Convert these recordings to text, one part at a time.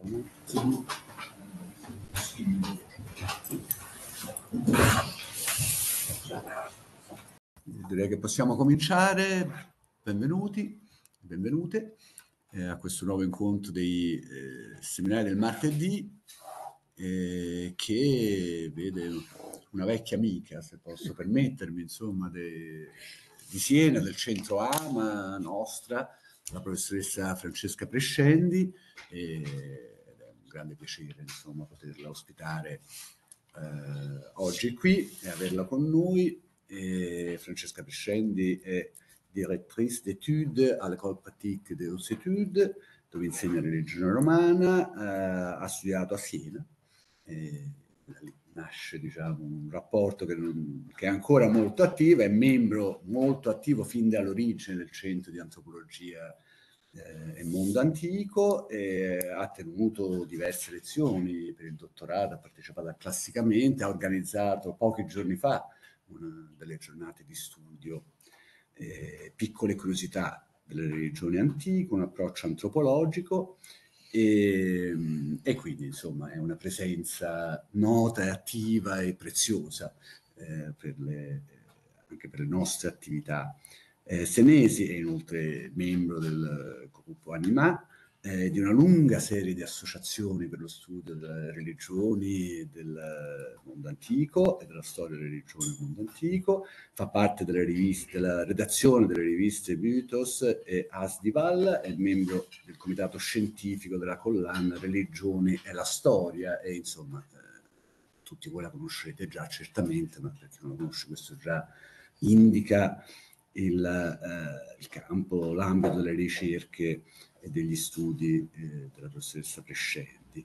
un attimo. Direi che possiamo cominciare. Benvenuti, benvenute a questo nuovo incontro dei seminari del martedì che vede una vecchia amica, se posso permettermi, insomma, di Siena, del centro AMA nostra, la professoressa Francesca Prescendi, ed è un grande piacere, insomma, poterla ospitare oggi qui e averla con noi. Francesca Prescendi è direttrice d'études all'École pratique des hautes études, dove insegna religione romana, ha studiato a Siena, da lì nasce, diciamo, un rapporto che è ancora molto attivo, è membro molto attivo fin dall'origine del Centro di Antropologia e Mondo Antico, ha tenuto diverse lezioni per il dottorato, ha partecipato Classicamente, ha organizzato pochi giorni fa una delle giornate di studio piccole curiosità delle religioni antiche, un approccio antropologico e quindi insomma è una presenza nota e attiva e preziosa anche per le nostre attività senesi, è inoltre membro del gruppo Anima, di una lunga serie di associazioni per lo studio delle religioni del mondo antico e della storia delle religioni del mondo antico, fa parte della redazione delle riviste Mythos e Asdival, è membro del comitato scientifico della collana Religioni e la Storia e insomma tutti voi la conoscerete già certamente, ma per chi non la conosce questo già indica il campo, l'ambito delle ricerche e degli studi della professoressa Prescendi.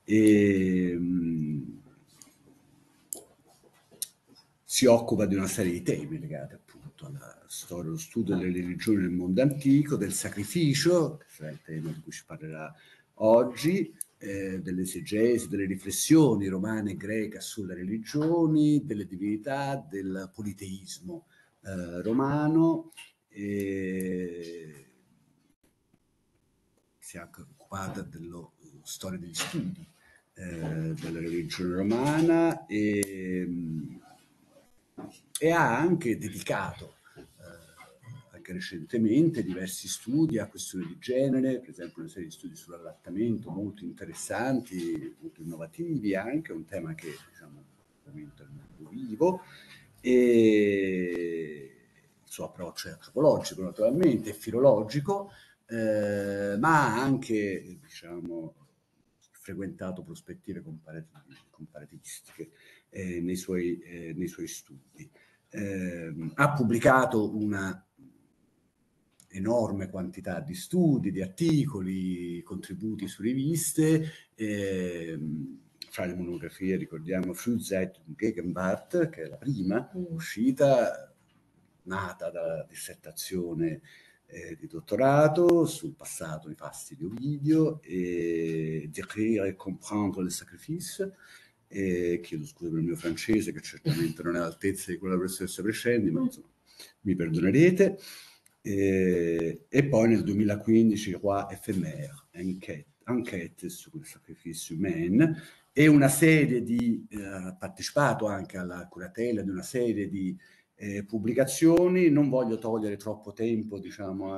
Si occupa di una serie di temi legati appunto alla storia, allo studio delle religioni nel mondo antico, del sacrificio, che sarà il tema di cui ci parlerà oggi, dell'esegesi, delle riflessioni romane e greche sulle religioni, delle divinità, del politeismo romano. Si è anche occupata della storia degli studi della religione romana e ha anche dedicato anche recentemente diversi studi a questioni di genere, per esempio una serie di studi sull'allattamento molto interessanti, molto innovativi, anche un tema che diciamo ovviamente è molto vivo, e il suo approccio è antropologico naturalmente, è filologico, ma ha anche diciamo frequentato prospettive comparativistiche nei suoi studi. Ha pubblicato una enorme quantità di studi, di articoli, contributi su riviste, fra le monografie ricordiamo Frühzeit und Gegenwart, che è la prima uscita, nata dalla dissertazione di dottorato sul passato i fasti di Ovidio, e Décrire et comprendre le sacrifice, chiedo scusa per il mio francese che certamente non è all'altezza di quella della professoressa Prescendi, ma insomma mi perdonerete. E poi nel 2015 Roi éphémère, enquête sur le sacrifice humain, e una serie di ha partecipato anche alla curatela di una serie di pubblicazioni. Non voglio togliere troppo tempo diciamo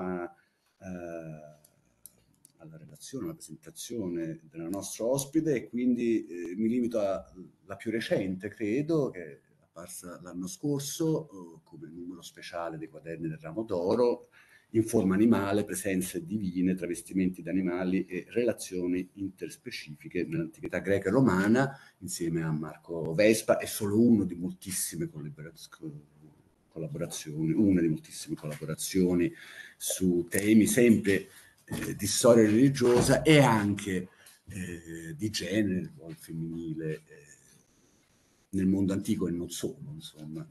alla relazione, alla presentazione della nostra ospite e quindi mi limito alla più recente, credo, che è apparsa l'anno scorso come numero speciale dei quaderni del Ramo d'Oro, in forma animale, presenze divine, travestimenti di animali e relazioni interspecifiche nell'antichità greca e romana, insieme a Marco Vespa. È solo uno di moltissime collaborazioni, una di moltissime collaborazioni su temi sempre di storia religiosa e anche di genere, il ruolo femminile nel mondo antico e non solo, insomma,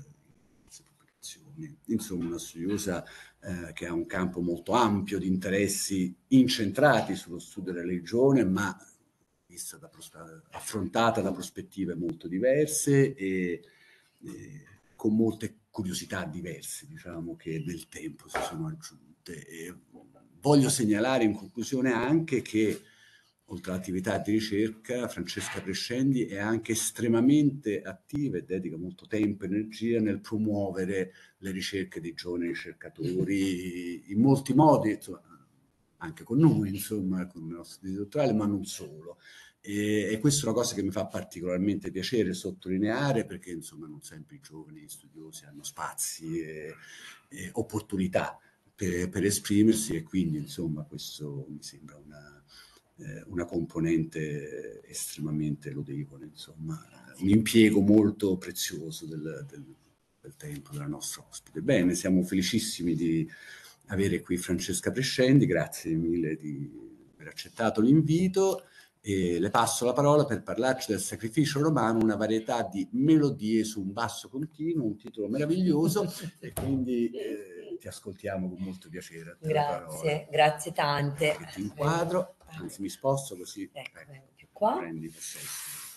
insomma una studiosa che ha un campo molto ampio di interessi incentrati sullo studio della religione, ma affrontata da prospettive molto diverse e con molte curiosità diverse, diciamo, che nel tempo si sono aggiunte. E voglio segnalare in conclusione anche che oltre all'attività di ricerca, Francesca Prescendi è anche estremamente attiva e dedica molto tempo e energia nel promuovere le ricerche dei giovani ricercatori in molti modi, insomma, anche con noi, insomma, con il nostro tesi dottorale, ma non solo. E questa è una cosa che mi fa particolarmente piacere sottolineare, perché insomma non sempre i giovani studiosi hanno spazi e opportunità per esprimersi, e quindi insomma questo mi sembra una componente estremamente lodevole, insomma, un impiego molto prezioso del tempo della nostra ospite. Bene, siamo felicissimi di avere qui Francesca Prescendi, grazie mille di aver accettato l'invito, e le passo la parola per parlarci del Sacrificio romano, una varietà di melodie su un basso continuo, un titolo meraviglioso, e quindi ti ascoltiamo con molto piacere. Grazie, grazie tante. Ti inquadro, anzi mi sposto così ecco, più qua. Prendi possesso.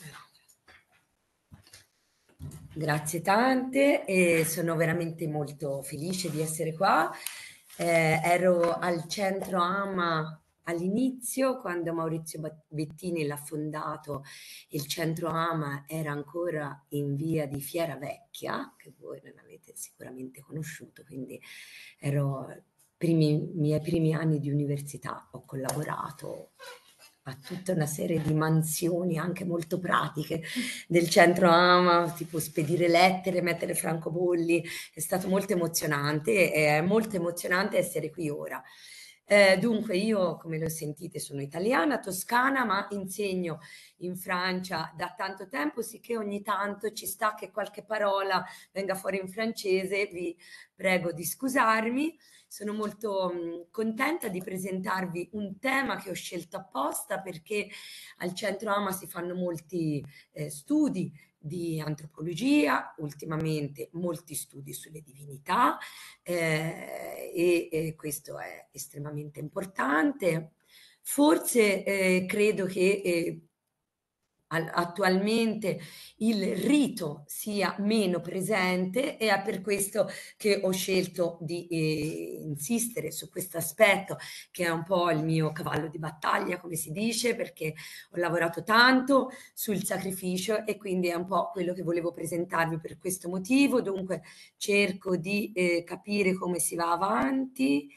Grazie tante, e sono veramente molto felice di essere qua. Ero al centro AMA all'inizio, quando Maurizio Bettini l'ha fondato. Il centro AMA era ancora in via di Fiera Vecchia, che voi non avete sicuramente conosciuto, quindi ero miei primi anni di università. Ho collaborato a tutta una serie di mansioni anche molto pratiche del centro AMA, tipo spedire lettere, mettere francobolli. È stato molto emozionante, è molto emozionante essere qui ora. Dunque io, come lo sentite, sono italiana, toscana, ma insegno in Francia da tanto tempo, sicché ogni tanto ci sta che qualche parola venga fuori in francese. Vi prego di scusarmi. Sono molto contenta di presentarvi un tema che ho scelto apposta, perché al centro AMA si fanno molti studi di antropologia, ultimamente molti studi sulle divinità, e questo è estremamente importante. Forse credo che attualmente il rito sia meno presente, e è per questo che ho scelto di insistere su questo aspetto, che è un po' il mio cavallo di battaglia, come si dice, perché ho lavorato tanto sul sacrificio, e quindi è un po' quello che volevo presentarvi per questo motivo. Dunque cerco di capire come si va avanti.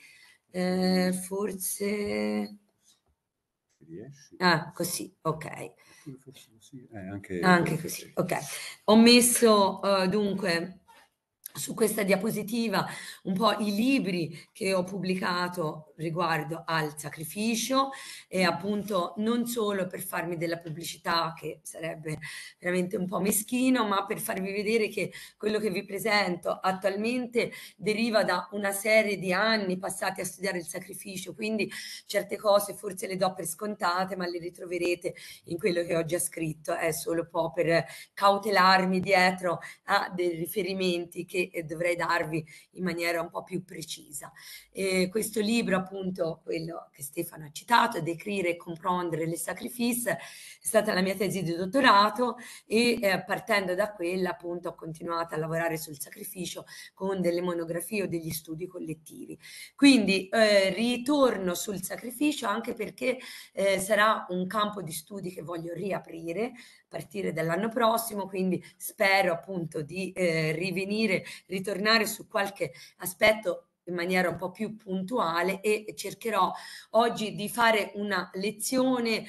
Forse Riesci? così, ok. Anche così, ok. Ho messo dunque su questa diapositiva un po' i libri che ho pubblicato riguardo al sacrificio, e appunto non solo per farmi della pubblicità, che sarebbe veramente un po' meschino, ma per farvi vedere che quello che vi presento attualmente deriva da una serie di anni passati a studiare il sacrificio, quindi certe cose forse le do per scontate, ma le ritroverete in quello che ho già scritto. È solo un po' per cautelarmi dietro a dei riferimenti che dovrei darvi in maniera un po' più precisa. Questo libro, appunto, quello che Stefano ha citato, Décrire e comprendere les sacrifices, è stata la mia tesi di dottorato, e partendo da quella, appunto, ho continuato a lavorare sul sacrificio con delle monografie o degli studi collettivi. Quindi ritorno sul sacrificio anche perché sarà un campo di studi che voglio riaprire a partire dall'anno prossimo, quindi spero appunto di ritornare su qualche aspetto in maniera un po' più puntuale, e cercherò oggi di fare una lezione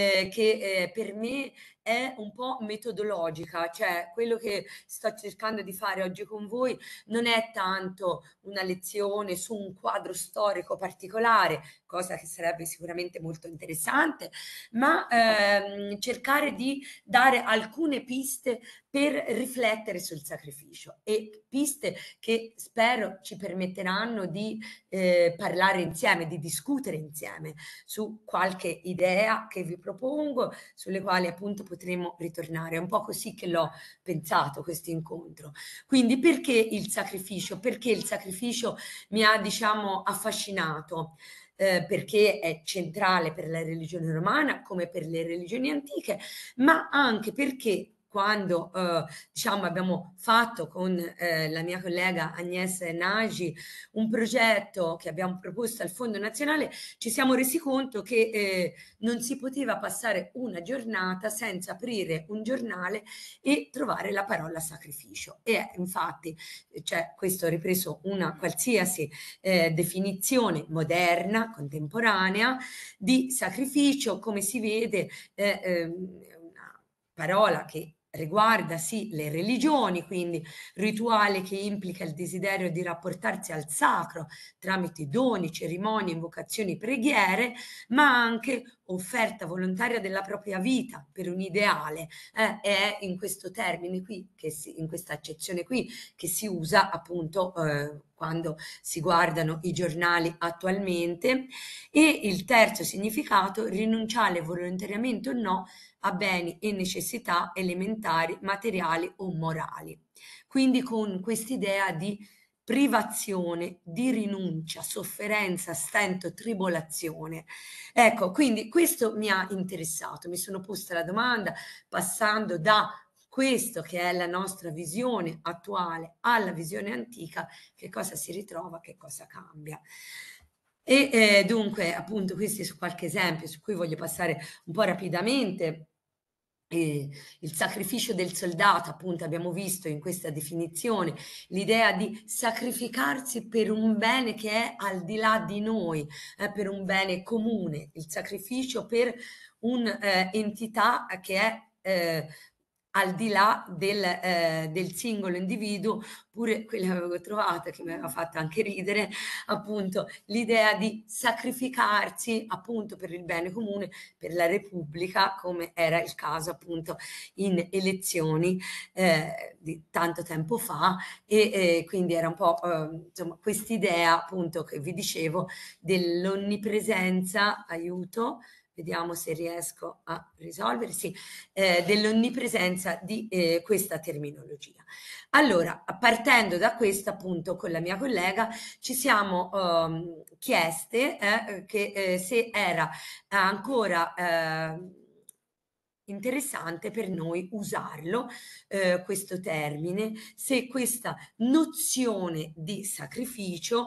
che per me è un po' metodologica, cioè quello che sto cercando di fare oggi con voi non è tanto una lezione su un quadro storico particolare, cosa che sarebbe sicuramente molto interessante, ma cercare di dare alcune piste per riflettere sul sacrificio, e piste che spero ci permetteranno di parlare insieme, di discutere insieme su qualche idea che vi propongo, sulle quali appunto potremo ritornare. È un po' così che l'ho pensato questo incontro. Quindi perché il sacrificio? Perché il sacrificio mi ha, diciamo, affascinato? Perché è centrale per la religione romana come per le religioni antiche, ma anche perché quando diciamo abbiamo fatto con la mia collega Agnès Nagy un progetto che abbiamo proposto al Fondo Nazionale, ci siamo resi conto che non si poteva passare una giornata senza aprire un giornale e trovare la parola sacrificio. E infatti questo ha ripreso una qualsiasi definizione moderna, contemporanea di sacrificio, come si vede una parola che riguarda sì le religioni, quindi rituale che implica il desiderio di rapportarsi al sacro tramite doni, cerimonie, invocazioni, preghiere, ma anche offerta volontaria della propria vita per un ideale. È in questo termine qui, in questa accezione qui, che si usa appunto quando si guardano i giornali attualmente. E il terzo significato, rinunciare volontariamente o no a beni e necessità elementari, materiali o morali. Quindi con quest'idea di privazione, di rinuncia, sofferenza, stento, tribolazione. Ecco, quindi questo mi ha interessato, mi sono posta la domanda, passando da questo che è la nostra visione attuale alla visione antica, che cosa si ritrova, che cosa cambia. E dunque, appunto, questi sono qualche esempio su cui voglio passare un po' rapidamente. Il sacrificio del soldato, appunto, abbiamo visto in questa definizione l'idea di sacrificarsi per un bene che è al di là di noi, per un bene comune, il sacrificio per un'entità che è al di là del singolo individuo. Pure quella che avevo trovato, che mi aveva fatto anche ridere, appunto, l'idea di sacrificarsi appunto per il bene comune, per la Repubblica, come era il caso appunto in elezioni di tanto tempo fa, e quindi era un po' insomma quest'idea appunto che vi dicevo dell'onnipresenza, aiuto, vediamo se riesco a risolvere, sì, dell'onnipresenza di questa terminologia. Allora, partendo da questo, appunto, con la mia collega ci siamo chieste che se era ancora interessante per noi usarlo, questo termine, se questa nozione di sacrificio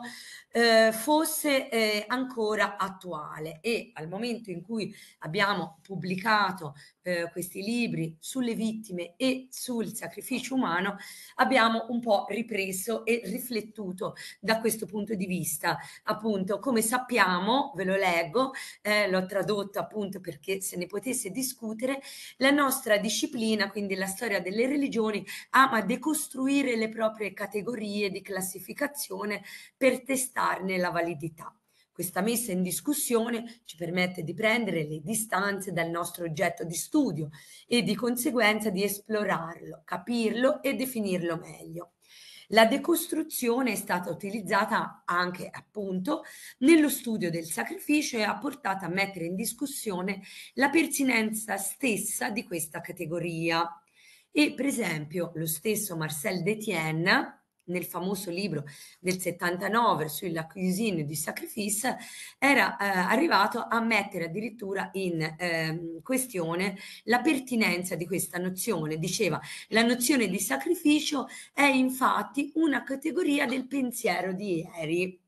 fosse ancora attuale. E al momento in cui abbiamo pubblicato questi libri sulle vittime e sul sacrificio umano, abbiamo un po' ripreso e riflettuto da questo punto di vista. Appunto, come sappiamo, ve lo leggo, l'ho tradotto appunto perché se ne potesse discutere, la nostra disciplina, quindi la storia delle religioni, ama decostruire le proprie categorie di classificazione per testarne la validità. Questa messa in discussione ci permette di prendere le distanze dal nostro oggetto di studio e di conseguenza di esplorarlo, capirlo e definirlo meglio. La decostruzione è stata utilizzata anche appunto nello studio del sacrificio e ha portato a mettere in discussione la pertinenza stessa di questa categoria. E per esempio lo stesso Marcel Détienne, nel famoso libro del 79 sulla cuisine du sacrifice, era arrivato a mettere addirittura in questione la pertinenza di questa nozione. Diceva: la nozione di sacrificio è infatti una categoria del pensiero di ieri,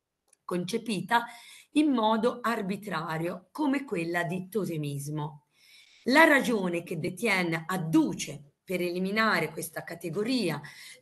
concepita in modo arbitrario come quella di totemismo. La ragione che Détienne adduce per eliminare questa categoria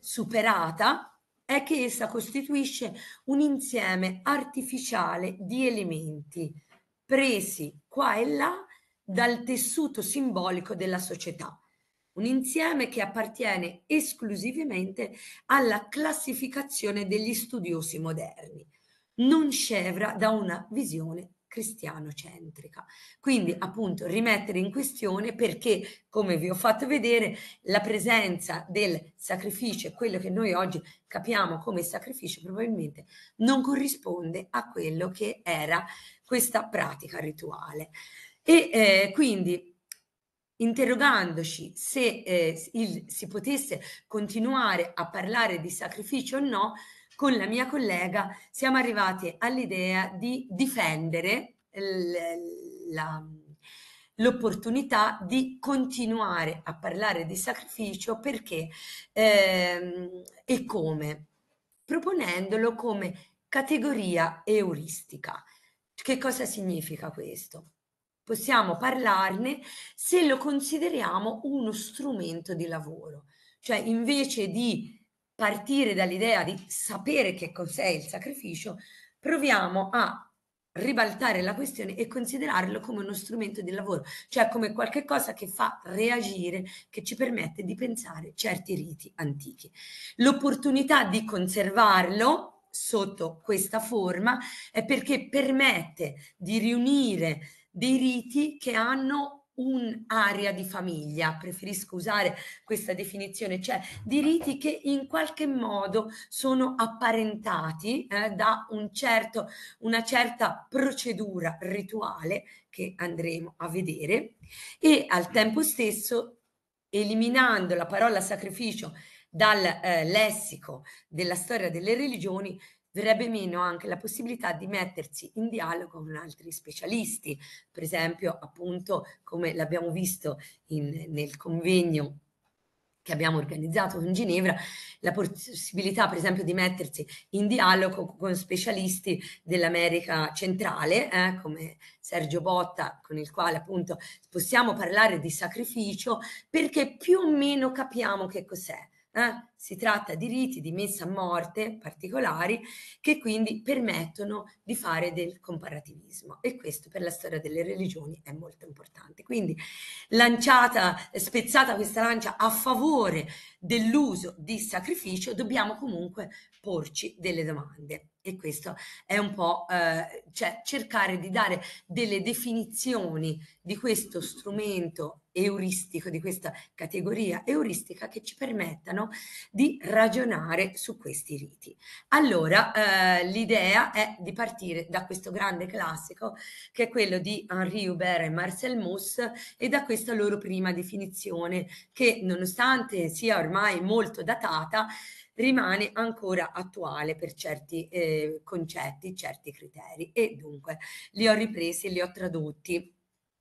superata è che essa costituisce un insieme artificiale di elementi presi qua e là dal tessuto simbolico della società, un insieme che appartiene esclusivamente alla classificazione degli studiosi moderni, non scevra da una visione cristianocentrica. Quindi appunto rimettere in questione, perché come vi ho fatto vedere la presenza del sacrificio e quello che noi oggi capiamo come sacrificio probabilmente non corrisponde a quello che era questa pratica rituale. E quindi interrogandoci se si potesse continuare a parlare di sacrificio o no, con la mia collega siamo arrivati all'idea di difendere l'opportunità di continuare a parlare di sacrificio perché e come? Proponendolo come categoria euristica. Che cosa significa questo? Possiamo parlarne se lo consideriamo uno strumento di lavoro, cioè invece di partire dall'idea di sapere che cos'è il sacrificio, proviamo a ribaltare la questione e considerarlo come uno strumento di lavoro, cioè come qualche cosa che fa reagire, che ci permette di pensare certi riti antichi. L'opportunità di conservarlo sotto questa forma è perché permette di riunire dei riti che hanno un'area di famiglia, preferisco usare questa definizione, cioè di riti che in qualche modo sono apparentati da una certa procedura rituale che andremo a vedere e al tempo stesso eliminando la parola sacrificio dal lessico della storia delle religioni verrebbe meno anche la possibilità di mettersi in dialogo con altri specialisti, per esempio appunto come l'abbiamo visto nel convegno che abbiamo organizzato con Ginevra, la possibilità per esempio di mettersi in dialogo con specialisti dell'America centrale, come Sergio Botta, con il quale appunto possiamo parlare di sacrificio perché più o meno capiamo che cos'è. Si tratta di riti di messa a morte particolari che quindi permettono di fare del comparativismo e questo per la storia delle religioni è molto importante. Quindi spezzata questa lancia a favore dell'uso di sacrificio, dobbiamo comunque porci delle domande. E questo è un po' cioè cercare di dare delle definizioni di questo strumento euristico, di questa categoria euristica che ci permettano di ragionare su questi riti. Allora, l'idea è di partire da questo grande classico che è quello di Henri Hubert e Marcel Mauss e da questa loro prima definizione che nonostante sia ormai molto datata rimane ancora attuale per certi concetti, certi criteri e dunque li ho ripresi e li ho tradotti.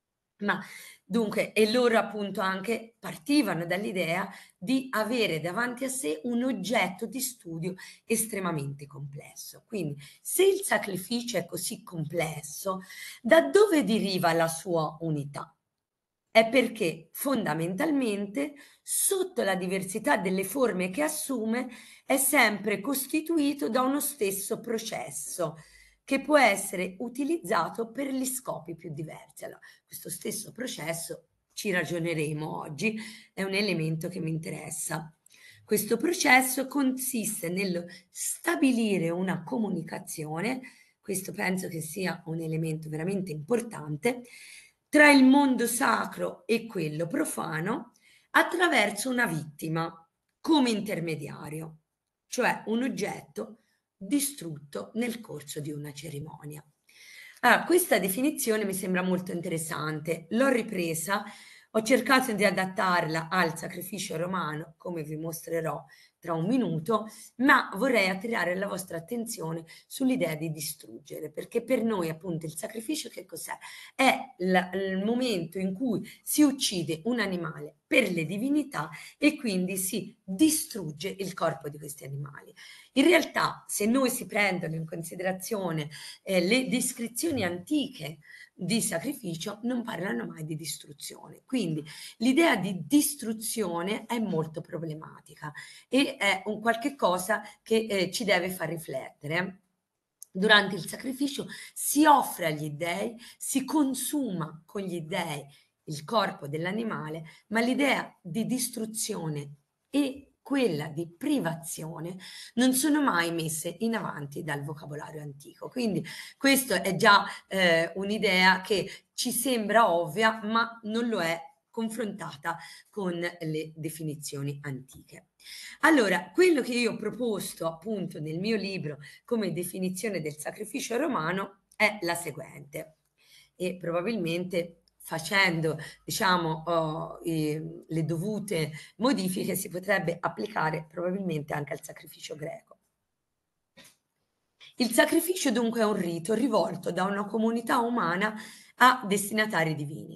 Ma dunque, e loro appunto anche partivano dall'idea di avere davanti a sé un oggetto di studio estremamente complesso. Quindi, se il sacrificio è così complesso, da dove deriva la sua unità? È perché fondamentalmente sotto la diversità delle forme che assume è sempre costituito da uno stesso processo che può essere utilizzato per gli scopi più diversi. Allora, questo stesso processo, ci ragioneremo oggi, è un elemento che mi interessa. Questo processo consiste nello stabilire una comunicazione, questo penso che sia un elemento veramente importante, tra il mondo sacro e quello profano attraverso una vittima come intermediario, cioè un oggetto distrutto nel corso di una cerimonia. Allora, questa definizione mi sembra molto interessante, l'ho ripresa, ho cercato di adattarla al sacrificio romano, come vi mostrerò tra un minuto, ma vorrei attirare la vostra attenzione sull'idea di distruggere, perché per noi appunto il sacrificio che cos'è? È il momento in cui si uccide un animale per le divinità e quindi si distrugge il corpo di questi animali. In realtà, se noi si prendono in considerazione le descrizioni antiche di sacrificio, non parlano mai di distruzione. Quindi l'idea di distruzione è molto problematica e è un qualche cosa che ci deve far riflettere. Durante il sacrificio si offre agli dèi, si consuma con gli dèi il corpo dell'animale, ma l'idea di distruzione e quella di privazione non sono mai messe in avanti dal vocabolario antico. Quindi questa è già un'idea che ci sembra ovvia, ma non lo è confrontata con le definizioni antiche. Allora, quello che io ho proposto appunto nel mio libro come definizione del sacrificio romano è la seguente e probabilmente facendo diciamo le dovute modifiche si potrebbe applicare probabilmente anche al sacrificio greco. Il sacrificio dunque è un rito rivolto da una comunità umana a destinatari divini.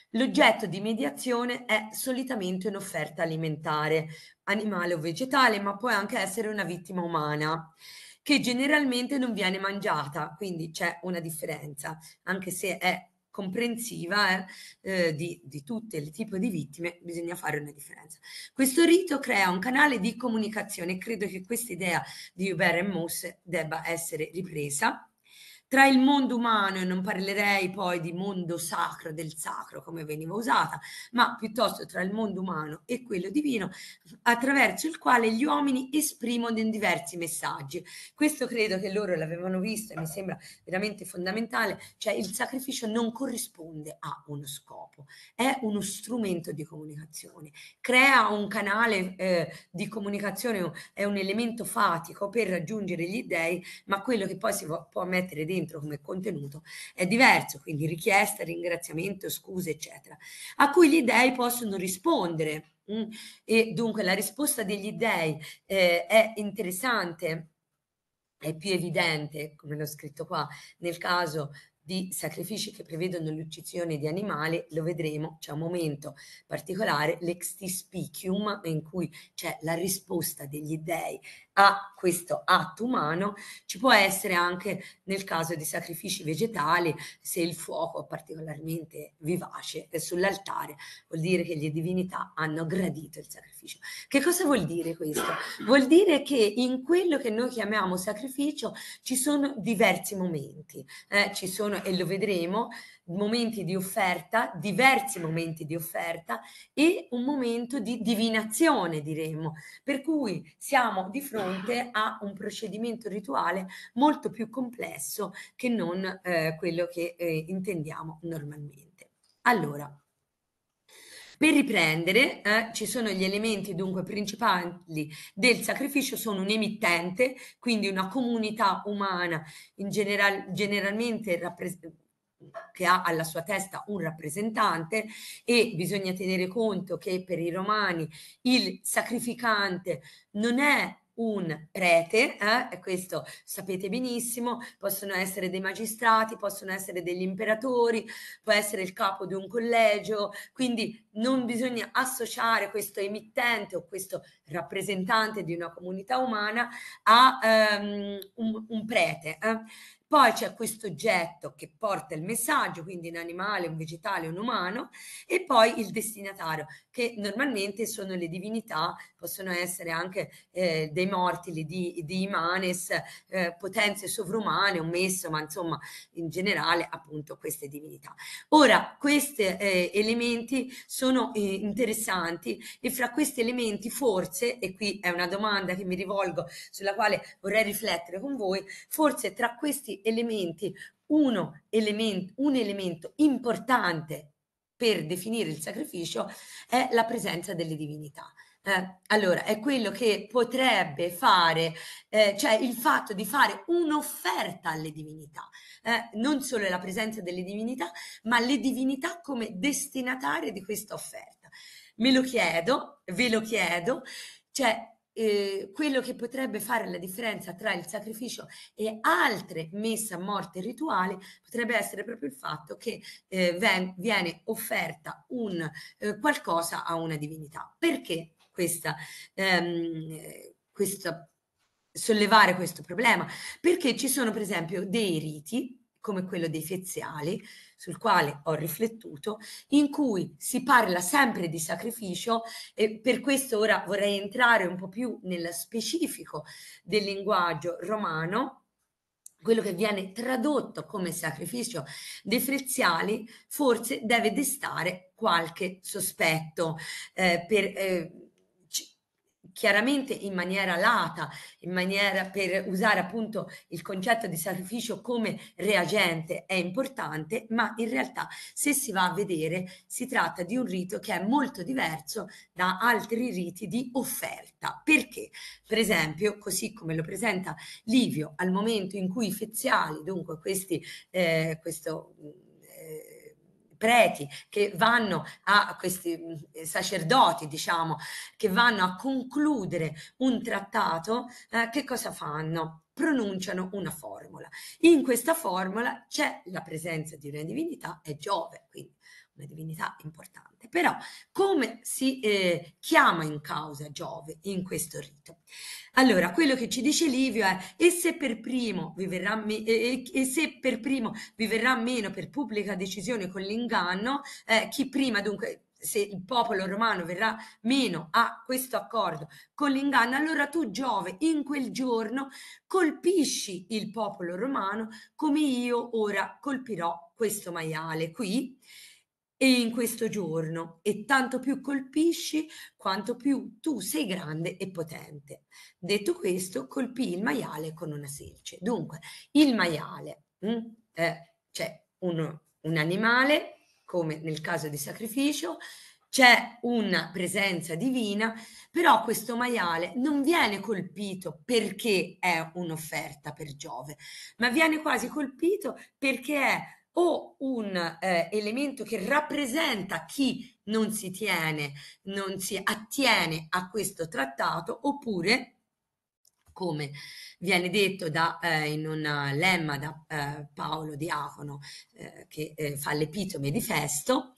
L'oggetto di mediazione è solitamente un'offerta alimentare, animale o vegetale, ma può anche essere una vittima umana, che generalmente non viene mangiata, quindi c'è una differenza, anche se è comprensiva di tutte il tipo di vittime, bisogna fare una differenza. Questo rito crea un canale di comunicazione e credo che questa idea di Hubert e Moss debba essere ripresa tra il mondo umano, e non parlerei poi di mondo sacro, del sacro come veniva usata, ma piuttosto tra il mondo umano e quello divino, attraverso il quale gli uomini esprimono diversi messaggi. Questo credo che loro l'avevano visto e mi sembra veramente fondamentale, cioè il sacrificio non corrisponde a uno scopo, è uno strumento di comunicazione, crea un canale di comunicazione, è un elemento fatico per raggiungere gli dèi, ma quello che poi si può mettere dentro come contenuto è diverso, quindi richiesta, ringraziamento, scuse, eccetera, a cui gli dèi possono rispondere. E dunque la risposta degli dèi è interessante, è più evidente, come l'ho scritto qua, nel caso di sacrifici che prevedono l'uccisione di animali, lo vedremo, c'è un momento particolare, l'extispicium, in cui c'è la risposta degli dèi a questo atto umano. Ci può essere anche nel caso di sacrifici vegetali, se il fuoco è particolarmente vivace sull'altare, vuol dire che le divinità hanno gradito il sacrificio. Che cosa vuol dire questo? Vuol dire che in quello che noi chiamiamo sacrificio ci sono diversi momenti, ci sono, e lo vedremo, momenti di offerta, diversi momenti di offerta e un momento di divinazione, diremmo, per cui siamo di fronte a un procedimento rituale molto più complesso che non quello che intendiamo normalmente. Allora, per riprendere, ci sono gli elementi dunque principali del sacrificio, sono un emittente, quindi una comunità umana generalmente che ha alla sua testa un rappresentante, e bisogna tenere conto che per i romani il sacrificante non è un prete, e questo sapete benissimo, possono essere dei magistrati, possono essere degli imperatori, può essere il capo di un collegio, quindi non bisogna associare questo emittente o questo rappresentante di una comunità umana a un prete. Poi c'è questo oggetto che porta il messaggio, quindi un animale, un vegetale, un umano, e poi il destinatario, che normalmente sono le divinità, possono essere anche dei morti, di Imanes, potenze sovrumane, un messo, ma insomma in generale appunto queste divinità. Ora, questi elementi sono interessanti, e fra questi elementi forse, e qui è una domanda che mi rivolgo sulla quale vorrei riflettere con voi, forse tra questi elementi un elemento importante per definire il sacrificio è la presenza delle divinità. Allora, è quello che potrebbe fare, cioè il fatto di fare un'offerta alle divinità, non solo la presenza delle divinità, ma le divinità come destinatarie di questa offerta. Me lo chiedo, ve lo chiedo, cioè quello che potrebbe fare la differenza tra il sacrificio e altre messe a morte rituali potrebbe essere proprio il fatto che viene offerta un qualcosa a una divinità. Perché questa sollevare questo problema? Perché ci sono per esempio dei riti come quello dei feziali, sul quale ho riflettuto, in cui si parla sempre di sacrificio, e per questo ora vorrei entrare un po' più nel specifico del linguaggio romano. Quello che viene tradotto come sacrificio dei feziali forse deve destare qualche sospetto, chiaramente in maniera lata, per usare appunto il concetto di sacrificio come reagente è importante, ma in realtà se si va a vedere si tratta di un rito che è molto diverso da altri riti di offerta. Perché? Per esempio, così come lo presenta Livio, al momento in cui i feziali, dunque preti che vanno a questi sacerdoti, diciamo, che vanno a concludere un trattato, che cosa fanno? Pronunciano una formula. In questa formula c'è la presenza di una divinità, è Giove, quindi una divinità importante. Però come si chiama in causa Giove in questo rito? Allora, quello che ci dice Livio è: e se per primo vi verrà, e se per primo vi verrà meno per pubblica decisione con l'inganno, chi prima, dunque, se il popolo romano verrà meno a questo accordo con l'inganno, allora tu, Giove, in quel giorno colpisci il popolo romano come io ora colpirò questo maiale qui e in questo giorno, e tanto più colpisci quanto più tu sei grande e potente. Detto questo, colpì il maiale con una selce. Dunque, il maiale, c'è un animale, come nel caso di sacrificio, c'è una presenza divina, però questo maiale non viene colpito perché è un'offerta per Giove, ma viene quasi colpito perché è o un elemento che rappresenta chi non si attiene a questo trattato, oppure, come viene detto in un lemma da Paolo Diacono, che fa l'epitome di Festo,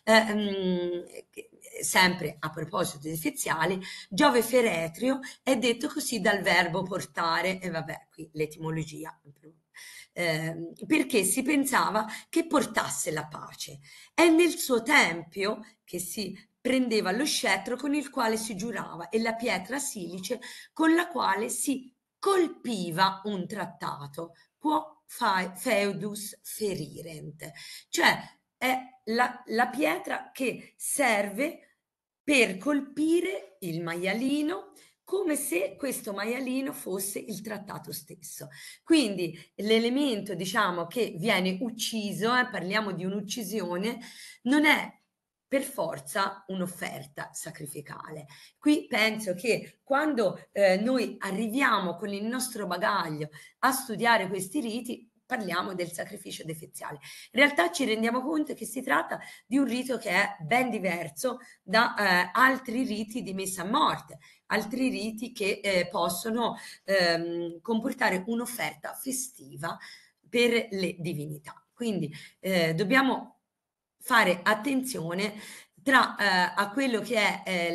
sempre a proposito di Feziali, Giove Feretrio è detto così dal verbo portare, e vabbè, qui l'etimologia, perché si pensava che portasse la pace. È nel suo tempio che si prendeva lo scettro con il quale si giurava e la pietra silice con la quale si colpiva un trattato, quo feudus ferirent, cioè è la pietra che serve per colpire il maialino, come se questo maialino fosse il trattato stesso. Quindi l'elemento, diciamo, che viene ucciso, parliamo di un'uccisione, non è per forza un'offerta sacrificale. Qui penso che quando noi arriviamo con il nostro bagaglio a studiare questi riti, parliamo del sacrificio defeziale. In realtà ci rendiamo conto che si tratta di un rito che è ben diverso da altri riti di messa a morte, altri riti che possono comportare un'offerta festiva per le divinità. Quindi dobbiamo fare attenzione a quello che è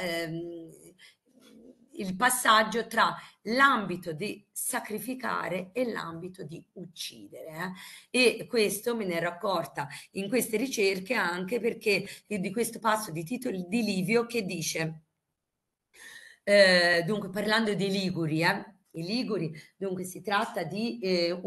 il passaggio tra l'ambito di sacrificare e l'ambito di uccidere. E questo me ne ero accorta in queste ricerche anche perché di questo passo di Tito di Livio che dice, dunque parlando dei Liguri, i Liguri, dunque si tratta di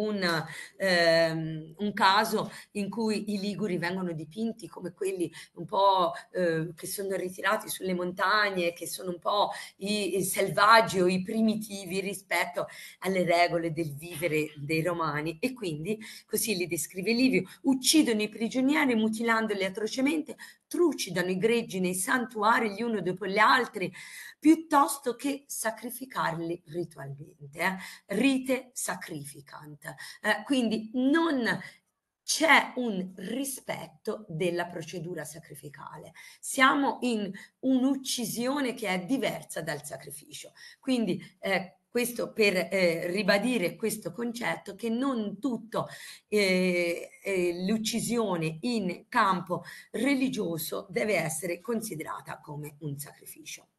un caso in cui i Liguri vengono dipinti come quelli un po' che sono ritirati sulle montagne, che sono un po' i selvaggi o i primitivi rispetto alle regole del vivere dei romani, e quindi così li descrive Livio: uccidono i prigionieri mutilandoli atrocemente, trucidano i greggi nei santuari gli uno dopo gli altri, piuttosto che sacrificarli ritualmente, rite sacrificant. Quindi non c'è un rispetto della procedura sacrificale. Siamo in un'uccisione che è diversa dal sacrificio. Quindi questo per ribadire questo concetto che non tutto l'uccisione in campo religioso deve essere considerata come un sacrificio.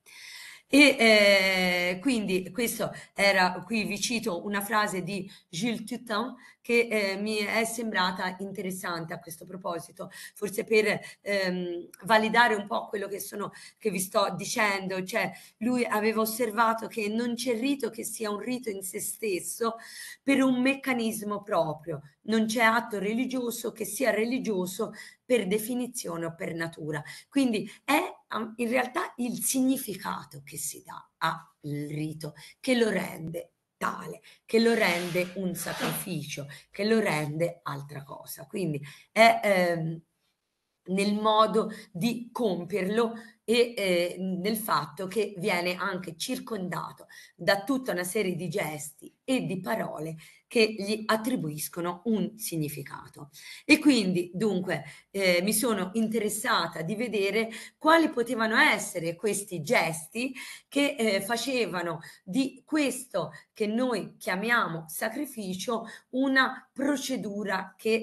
E quindi questo era, qui vi cito una frase di Jules Tutin che mi è sembrata interessante a questo proposito, forse per validare un po' quello che vi sto dicendo. Cioè, lui aveva osservato che non c'è rito che sia un rito in se stesso per un meccanismo proprio, non c'è atto religioso che sia religioso per definizione o per natura. Quindi è in realtà il significato che si dà al rito che lo rende tale, che lo rende un sacrificio, che lo rende altra cosa. Quindi è nel modo di compierlo e nel fatto che viene anche circondato da tutta una serie di gesti e di parole che gli attribuiscono un significato. E quindi, dunque, mi sono interessata di vedere quali potevano essere questi gesti che facevano di questo che noi chiamiamo sacrificio una procedura che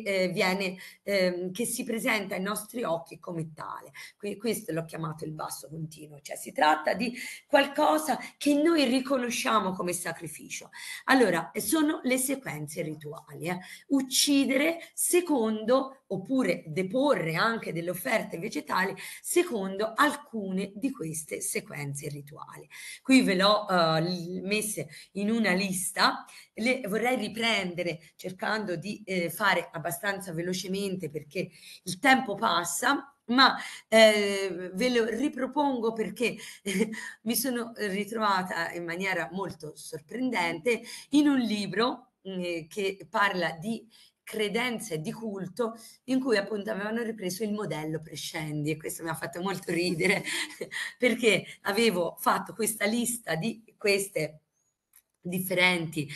che si presenta ai nostri occhi come tale. Questo l'ho chiamato il basso continuo, cioè si tratta di qualcosa che noi riconosciamo come sacrificio. Allora, sono le sequenze rituali, uccidere secondo, oppure deporre anche delle offerte vegetali secondo alcune di queste sequenze rituali. Qui ve l'ho messe in una lista, le vorrei riprendere cercando di fare abbastanza velocemente perché il tempo passa, ma ve lo ripropongo perché mi sono ritrovata in maniera molto sorprendente in un libro che parla di credenze e di culto in cui appunto avevano ripreso il modello Prescendi e questo mi ha fatto molto ridere perché avevo fatto questa lista di queste differenti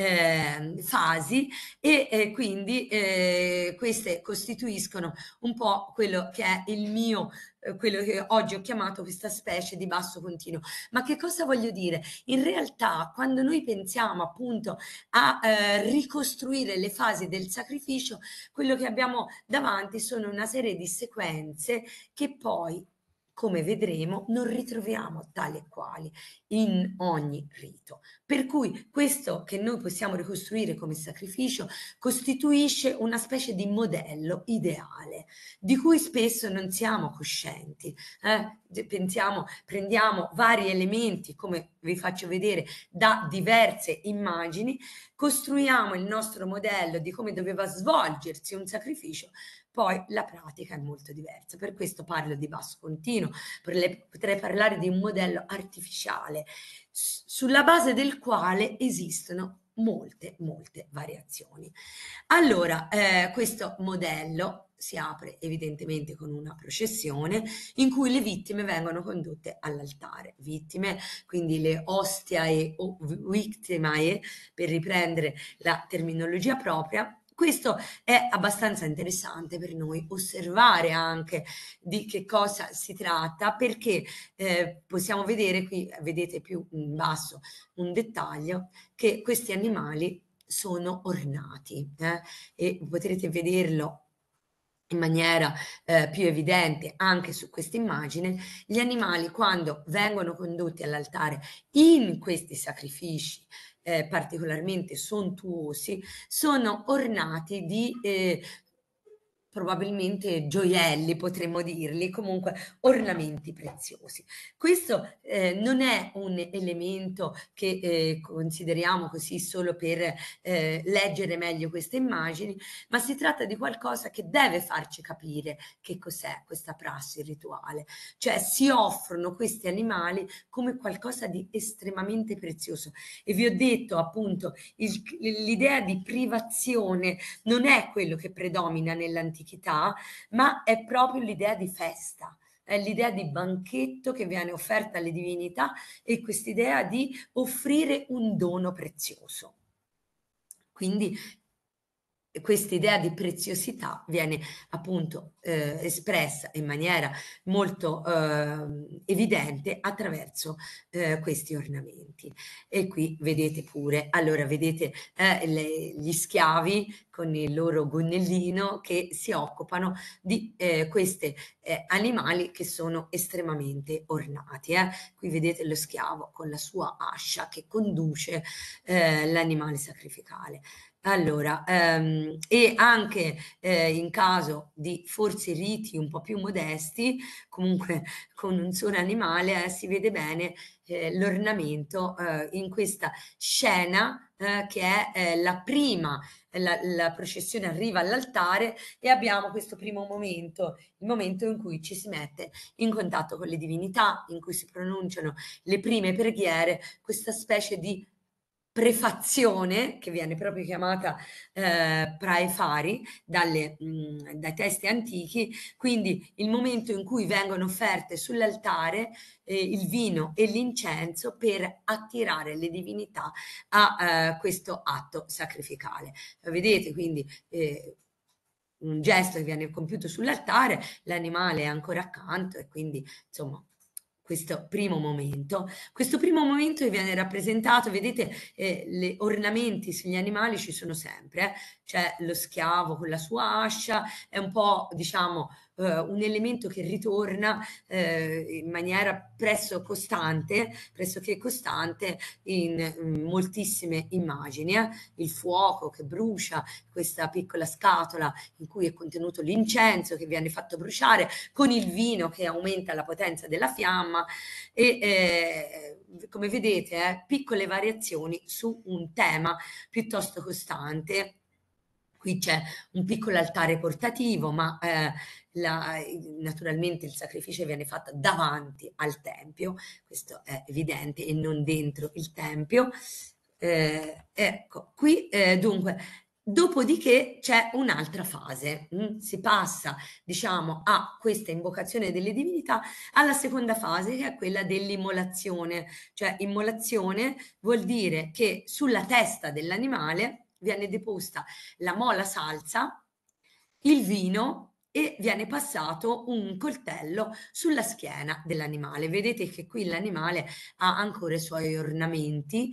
fasi e quindi queste costituiscono un po' quello che è il mio quello che oggi ho chiamato questa specie di basso continuo. Ma che cosa voglio dire? In realtà, quando noi pensiamo appunto a ricostruire le fasi del sacrificio, quello che abbiamo davanti sono una serie di sequenze che poi, come vedremo, non ritroviamo tali e quali in ogni rito. Per cui questo che noi possiamo ricostruire come sacrificio costituisce una specie di modello ideale di cui spesso non siamo coscienti. Prendiamo vari elementi, come vi faccio vedere, da diverse immagini, costruiamo il nostro modello di come doveva svolgersi un sacrificio, poi la pratica è molto diversa. Per questo parlo di basso continuo, potrei parlare di un modello artificiale sulla base del quale esistono molte variazioni. Allora, questo modello si apre evidentemente con una processione in cui le vittime vengono condotte all'altare. Vittime, quindi le ostiae o victimae, per riprendere la terminologia propria. Questo è abbastanza interessante per noi osservare anche di che cosa si tratta, perché possiamo vedere qui, vedete più in basso un dettaglio, che questi animali sono ornati e potrete vederlo in maniera più evidente anche su questa immagine. Gli animali, quando vengono condotti all'altare in questi sacrifici particolarmente sontuosi, sono ornati di probabilmente gioielli, potremmo dirli, comunque ornamenti preziosi. Questo non è un elemento che consideriamo così solo per leggere meglio queste immagini, ma si tratta di qualcosa che deve farci capire che cos'è questa prassi rituale. Cioè si offrono questi animali come qualcosa di estremamente prezioso. E vi ho detto appunto l'idea di privazione non è quello che predomina nell'antichità, ma è proprio l'idea di festa, è l'idea di banchetto che viene offerta alle divinità e quest'idea di offrire un dono prezioso. Quindi questa idea di preziosità viene appunto espressa in maniera molto evidente attraverso questi ornamenti. E qui vedete pure, allora vedete gli schiavi con il loro gonnellino che si occupano di questi animali che sono estremamente ornati. Qui vedete lo schiavo con la sua ascia che conduce l'animale sacrificale. Allora, e anche in caso di forse riti un po' più modesti, comunque con un solo animale, si vede bene l'ornamento in questa scena che è la prima, la processione arriva all'altare e abbiamo questo primo momento, il momento in cui ci si mette in contatto con le divinità, in cui si pronunciano le prime preghiere, questa specie di prefazione, che viene proprio chiamata praefari dai testi antichi, quindi il momento in cui vengono offerte sull'altare il vino e l'incenso per attirare le divinità a questo atto sacrificale. Vedete quindi un gesto che viene compiuto sull'altare, l'animale è ancora accanto e quindi insomma questo primo momento che viene rappresentato, vedete, gli ornamenti sugli animali ci sono sempre, c'è lo schiavo con la sua ascia, è un po', diciamo, un elemento che ritorna in maniera pressoché costante in moltissime immagini. Il fuoco che brucia, questa piccola scatola in cui è contenuto l'incenso che viene fatto bruciare, con il vino che aumenta la potenza della fiamma e come vedete piccole variazioni su un tema piuttosto costante. Qui c'è un piccolo altare portativo, ma naturalmente il sacrificio viene fatto davanti al tempio, questo è evidente, e non dentro il tempio. Ecco, qui dunque, dopodiché c'è un'altra fase, si passa, diciamo, a questa invocazione delle divinità, alla seconda fase che è quella dell'immolazione, cioè immolazione vuol dire che sulla testa dell'animale viene deposta la mola salsa, il vino e viene passato un coltello sulla schiena dell'animale. Vedete che qui l'animale ha ancora i suoi ornamenti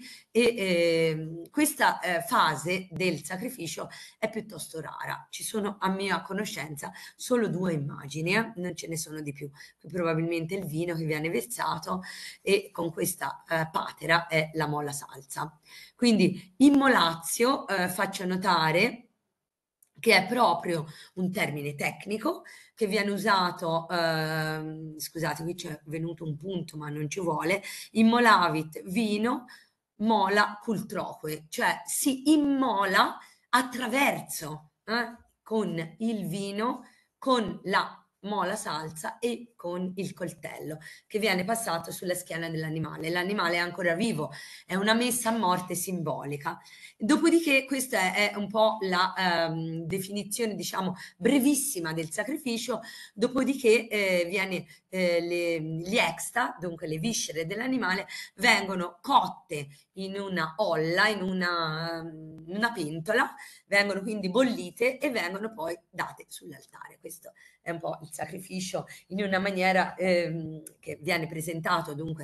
e questa fase del sacrificio è piuttosto rara. Ci sono a mia conoscenza solo 2 immagini, non ce ne sono di più. Qui probabilmente il vino che viene versato e con questa patera è la mola salsa. Quindi immolazio, faccio notare che è proprio un termine tecnico che viene usato, scusate, qui c'è venuto un punto, ma non ci vuole, immolavit vino, mola cultroque, cioè si immola attraverso, con il vino, con la mola salsa e con il coltello che viene passato sulla schiena dell'animale. L'animale è ancora vivo, è una messa a morte simbolica. Dopodiché questa è un po' la definizione, diciamo, brevissima del sacrificio, dopodiché gli exta, dunque le viscere dell'animale, vengono cotte in una olla, in una pentola, vengono quindi bollite e vengono poi date sull'altare. Questo è un po' il sacrificio in una maniera che viene presentato dunque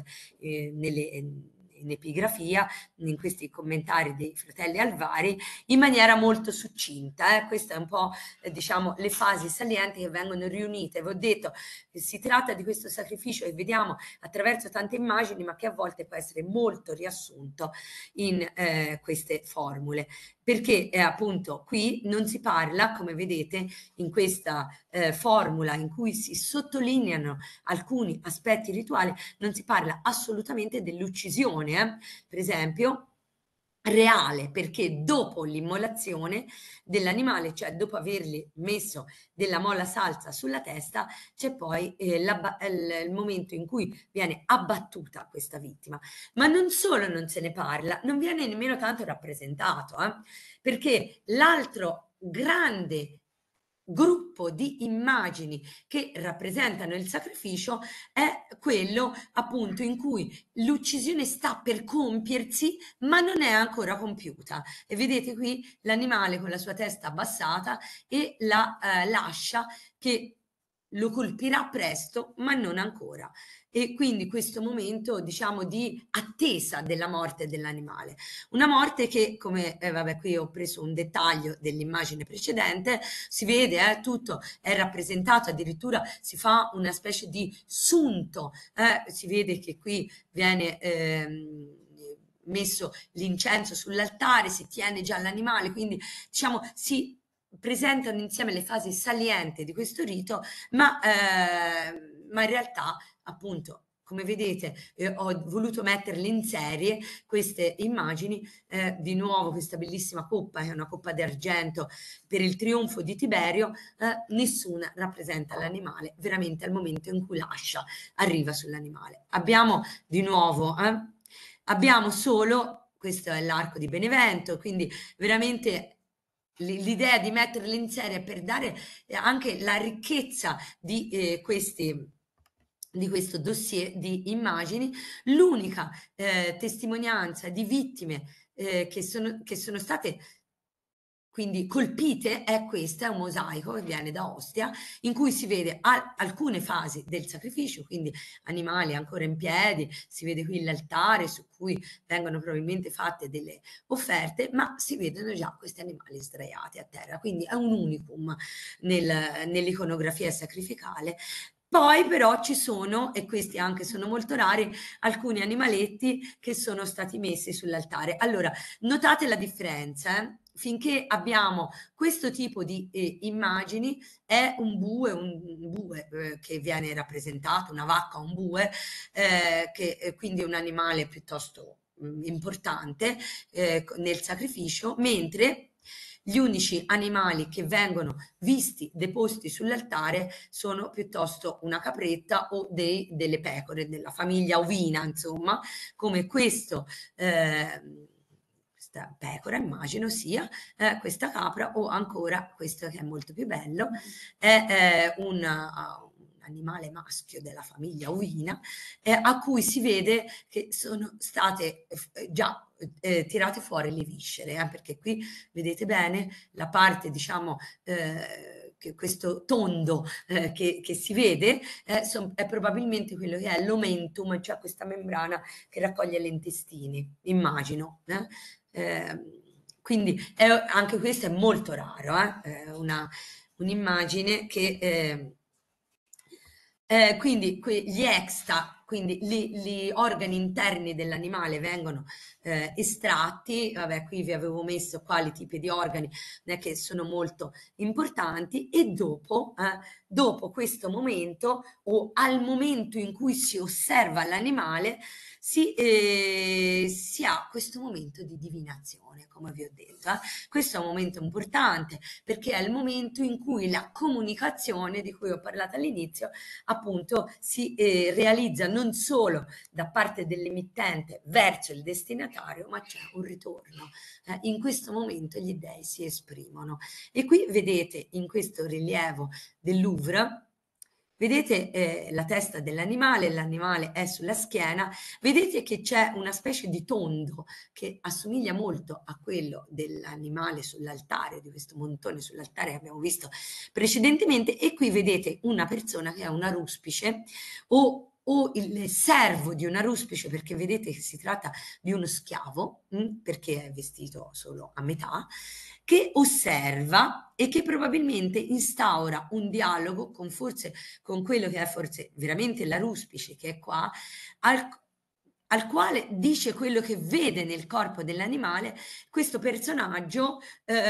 in epigrafia, in questi commentari dei fratelli Alvari, in maniera molto succinta. Queste è un po' diciamo le fasi salienti che vengono riunite. Vi ho detto che si tratta di questo sacrificio che vediamo attraverso tante immagini, ma che a volte può essere molto riassunto in queste formule, perché appunto qui non si parla, come vedete in questa formula in cui si sottolineano alcuni aspetti rituali, non si parla assolutamente dell'uccisione, per esempio, reale, perché dopo l'immolazione dell'animale, cioè dopo avergli messo della mola salsa sulla testa, c'è poi il momento in cui viene abbattuta questa vittima. Ma non solo non se ne parla, non viene nemmeno tanto rappresentato, perché l'altro grande gruppo di immagini che rappresentano il sacrificio è quello appunto in cui l'uccisione sta per compiersi ma non è ancora compiuta e vedete qui l'animale con la sua testa abbassata e l'ascia che lo colpirà presto ma non ancora e quindi questo momento diciamo di attesa della morte dell'animale, una morte che come vabbè qui ho preso un dettaglio dell'immagine precedente, si vede tutto è rappresentato, addirittura si fa una specie di sunto, si vede che qui viene messo l'incenso sull'altare, si tiene già l'animale, quindi diciamo si presentano insieme le fasi salienti di questo rito, ma in realtà appunto come vedete ho voluto metterle in serie queste immagini, di nuovo questa bellissima coppa è una coppa d'argento per il trionfo di Tiberio, nessuna rappresenta l'animale veramente al momento in cui l'ascia arriva sull'animale. Abbiamo di nuovo abbiamo solo questo è l'arco di Benevento, quindi veramente l'idea di metterli in serie per dare anche la ricchezza di questo dossier di immagini. L'unica testimonianza di vittime che sono state quindi colpite è questa, è un mosaico che viene da Ostia, in cui si vede alcune fasi del sacrificio, quindi animali ancora in piedi, si vede qui l'altare su cui vengono probabilmente fatte delle offerte, ma si vedono già questi animali sdraiati a terra, quindi è un unicum nell'iconografia sacrificale. Poi però ci sono, e questi anche sono molto rari, alcuni animaletti che sono stati messi sull'altare. Allora, notate la differenza, finché abbiamo questo tipo di immagini, è un bue che viene rappresentato, una vacca, un bue, che quindi è un animale piuttosto importante nel sacrificio, mentre gli unici animali che vengono visti deposti sull'altare sono piuttosto una capretta o delle pecore della famiglia ovina, insomma, come questo. Questa pecora immagino sia questa capra, o ancora questo che è molto più bello, è un animale maschio della famiglia ovina, a cui si vede che sono state già tirate fuori le viscere, perché qui vedete bene la parte, diciamo, che questo tondo che si vede è probabilmente quello che è l'omentum, cioè questa membrana che raccoglie gli intestini, immagino. Quindi anche questo è molto raro, un'immagine che quindi gli exta, quindi gli organi interni dell'animale vengono estratti. Vabbè, qui vi avevo messo quali tipi di organi, non è che sono molto importanti, e dopo questo momento, o al momento in cui si osserva l'animale, si ha questo momento di divinazione, come vi ho detto. Questo è un momento importante perché è il momento in cui la comunicazione di cui ho parlato all'inizio appunto si realizza non solo da parte dell'emittente verso il destinatario, ma c'è un ritorno. In questo momento gli dei si esprimono. E qui vedete in questo rilievo del Louvre, vedete la testa dell'animale, l'animale è sulla schiena, vedete che c'è una specie di tondo che assomiglia molto a quello dell'animale sull'altare, di questo montone sull'altare che abbiamo visto precedentemente, e qui vedete una persona che è una ruspice o il servo di una ruspice, perché vedete che si tratta di uno schiavo, perché è vestito solo a metà, che osserva e che probabilmente instaura un dialogo con quello che è forse veramente la ruspice che è qua, al quale dice quello che vede nel corpo dell'animale. Questo personaggio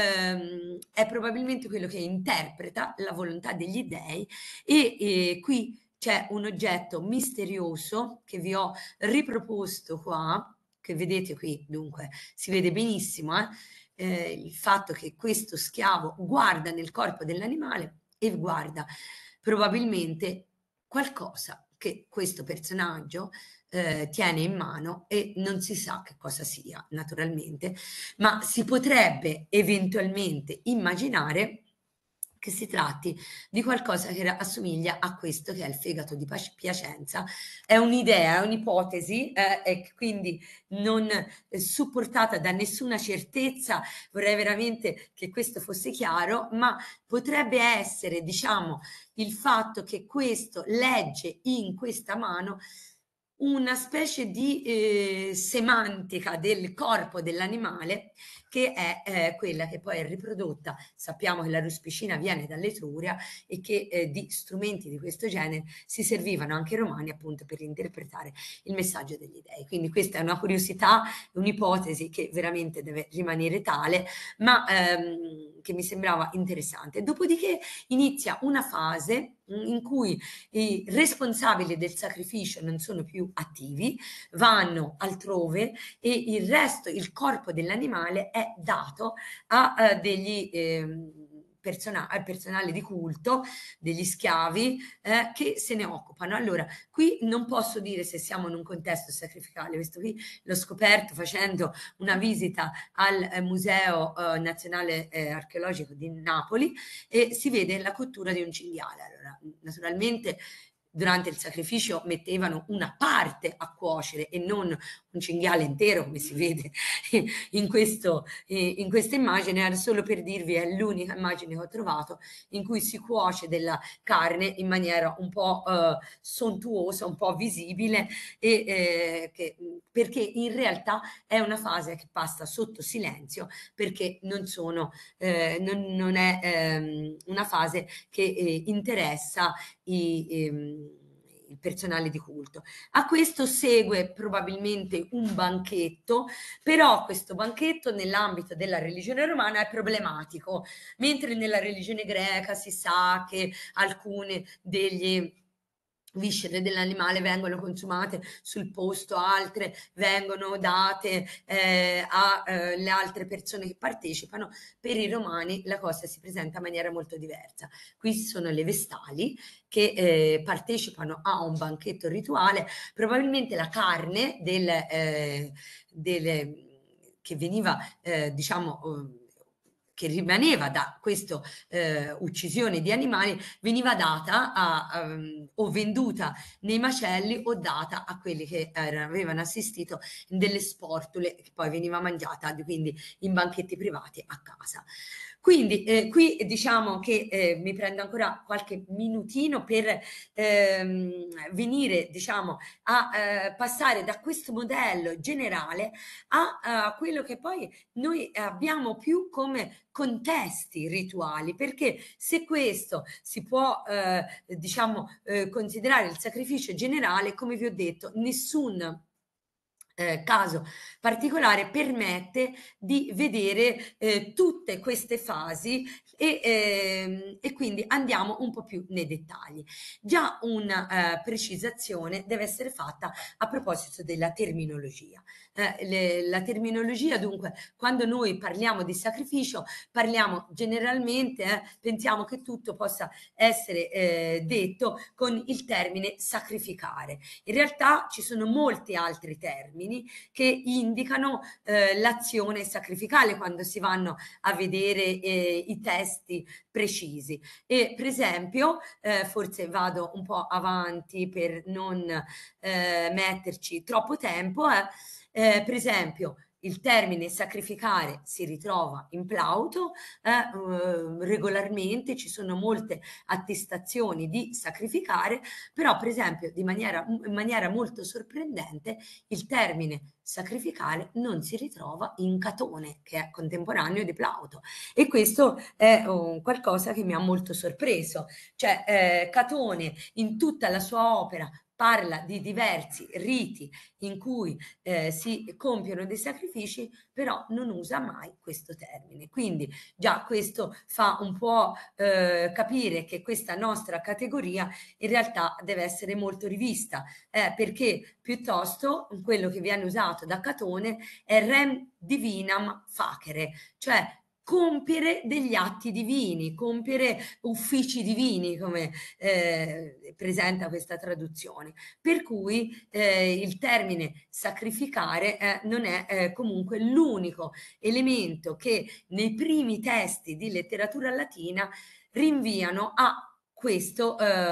è probabilmente quello che interpreta la volontà degli dei, e qui c'è un oggetto misterioso che vi ho riproposto qua, che vedete qui, dunque si vede benissimo il fatto che questo schiavo guarda nel corpo dell'animale e guarda probabilmente qualcosa che questo personaggio tiene in mano, e non si sa che cosa sia naturalmente, ma si potrebbe eventualmente immaginare che si tratti di qualcosa che assomiglia a questo che è il fegato di Piacenza. È un'idea, è un'ipotesi, e quindi non supportata da nessuna certezza. Vorrei veramente che questo fosse chiaro, ma potrebbe essere, diciamo, il fatto che questo legge in questa mano una specie di semantica del corpo dell'animale, che è quella che poi è riprodotta. Sappiamo che la ruspicina viene dall'Etruria e che di strumenti di questo genere si servivano anche i romani appunto per interpretare il messaggio degli dei. Quindi questa è una curiosità, un'ipotesi che veramente deve rimanere tale, ma che mi sembrava interessante. Dopodiché inizia una fase in cui i responsabili del sacrificio non sono più attivi, vanno altrove, e il resto, il corpo dell'animale è dato a degli personale di culto, degli schiavi che se ne occupano. Allora, qui non posso dire se siamo in un contesto sacrificale, questo qui l'ho scoperto facendo una visita al Museo Nazionale Archeologico di Napoli, e si vede la cottura di un cinghiale. Allora, naturalmente durante il sacrificio mettevano una parte a cuocere e non un cinghiale intero, come si vede in questa immagine. Era solo per dirvi, è l'unica immagine che ho trovato in cui si cuoce della carne in maniera un po' sontuosa, un po' visibile, perché in realtà è una fase che passa sotto silenzio, perché non è una fase che interessa il personale di culto. A questo segue probabilmente un banchetto, però questo banchetto nell'ambito della religione romana è problematico, mentre nella religione greca si sa che alcune degli viscere dell'animale vengono consumate sul posto, altre vengono date alle altre persone che partecipano. Per i romani la cosa si presenta in maniera molto diversa. Qui sono le vestali che partecipano a un banchetto rituale. Probabilmente la carne che veniva che rimaneva da questa uccisione di animali, veniva data o venduta nei macelli o data a quelli che avevano assistito in delle sportule, che poi veniva mangiata quindi in banchetti privati a casa. Quindi qui diciamo che mi prendo ancora qualche minutino per venire diciamo a passare da questo modello generale a quello che poi noi abbiamo più come contesti rituali, perché se questo si può considerare il sacrificio generale, come vi ho detto, nessun caso particolare permette di vedere tutte queste fasi e quindi andiamo un po' più nei dettagli. Già una precisazione deve essere fatta a proposito della terminologia. La terminologia, dunque, quando noi parliamo di sacrificio, parliamo generalmente, pensiamo che tutto possa essere detto con il termine sacrificare. In realtà ci sono molti altri termini che indicano l'azione sacrificale quando si vanno a vedere i testi precisi. E per esempio, forse vado un po' avanti per non metterci troppo tempo, per esempio il termine sacrificare si ritrova in Plauto, regolarmente ci sono molte attestazioni di sacrificare, però per esempio in maniera molto sorprendente il termine sacrificare non si ritrova in Catone, che è contemporaneo di Plauto, e questo è qualcosa che mi ha molto sorpreso. Cioè Catone in tutta la sua opera parla di diversi riti in cui si compiono dei sacrifici, però non usa mai questo termine. Quindi già questo fa un po' capire che questa nostra categoria in realtà deve essere molto rivista, perché piuttosto quello che viene usato da Catone è rem divinam facere, cioè compiere degli atti divini, compiere uffici divini, come presenta questa traduzione. Per cui il termine sacrificare non è comunque l'unico elemento che nei primi testi di letteratura latina rinviano a questo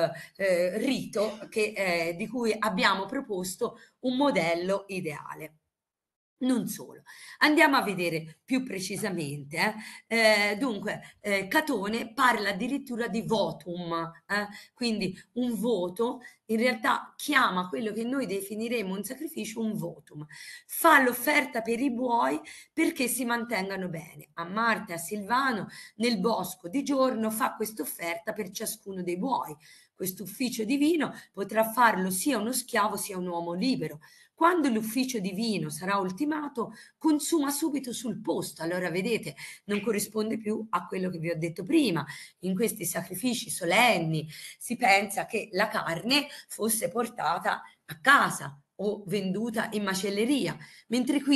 rito di cui abbiamo proposto un modello ideale. Non solo, andiamo a vedere più precisamente. Dunque, Catone parla addirittura di votum, quindi un voto, in realtà chiama quello che noi definiremo un sacrificio un votum. Fa l'offerta per i buoi perché si mantengano bene. A Marte e a Silvano nel bosco di giorno fa questa offerta per ciascuno dei buoi. Questo ufficio divino potrà farlo sia uno schiavo sia un uomo libero. Quando l'ufficio divino sarà ultimato, consuma subito sul posto. Allora, vedete, non corrisponde più a quello che vi ho detto prima. In questi sacrifici solenni si pensa che la carne fosse portata a casa o venduta in macelleria, mentre qui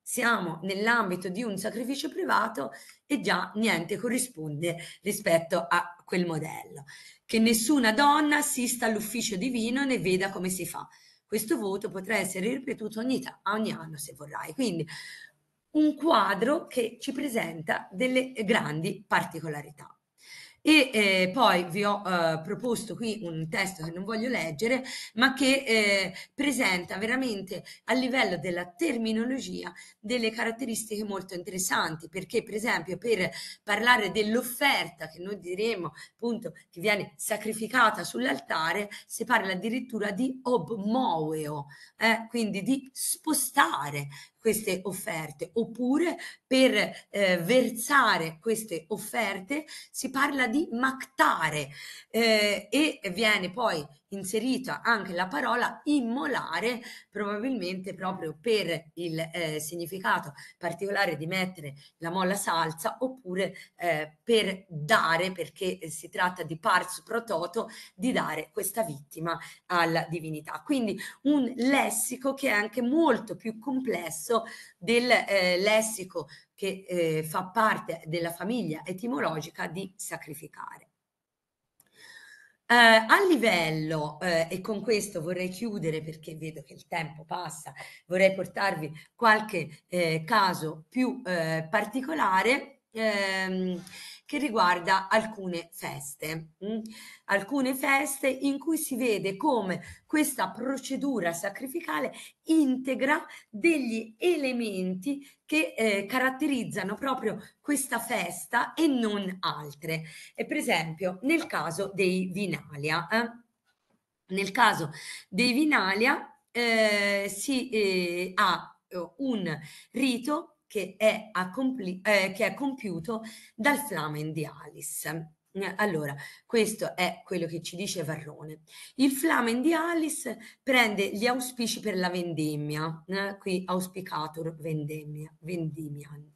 siamo nell'ambito di un sacrificio privato e già niente corrisponde rispetto a quel modello. Che nessuna donna assista all'ufficio divino né veda come si fa. Questo voto potrà essere ripetuto ogni anno se vorrai. Quindi un quadro che ci presenta delle grandi particolarità. E poi vi ho proposto qui un testo che non voglio leggere, ma che presenta veramente a livello della terminologia delle caratteristiche molto interessanti, perché per esempio per parlare dell'offerta che noi diremo appunto che viene sacrificata sull'altare, si parla addirittura di obmoeo, quindi di spostare queste offerte, oppure per versare queste offerte si parla di mactare e viene poi inserita anche la parola immolare, probabilmente proprio per il significato particolare di mettere la molla salsa, oppure per dare, perché si tratta di pars pro toto, di dare questa vittima alla divinità. Quindi un lessico che è anche molto più complesso del lessico che fa parte della famiglia etimologica di sacrificare. A livello, e con questo vorrei chiudere perché vedo che il tempo passa, vorrei portarvi qualche caso più particolare che riguarda alcune feste. Alcune feste in cui si vede come questa procedura sacrificale integra degli elementi che caratterizzano proprio questa festa e non altre. E per esempio nel caso dei Vinalia, nel caso dei Vinalia si ha un rito che è compiuto dal Flamen Dialis. Allora, questo è quello che ci dice Varrone. Il Flamen Dialis prende gli auspici per la vendemmia, qui auspicator vendimian,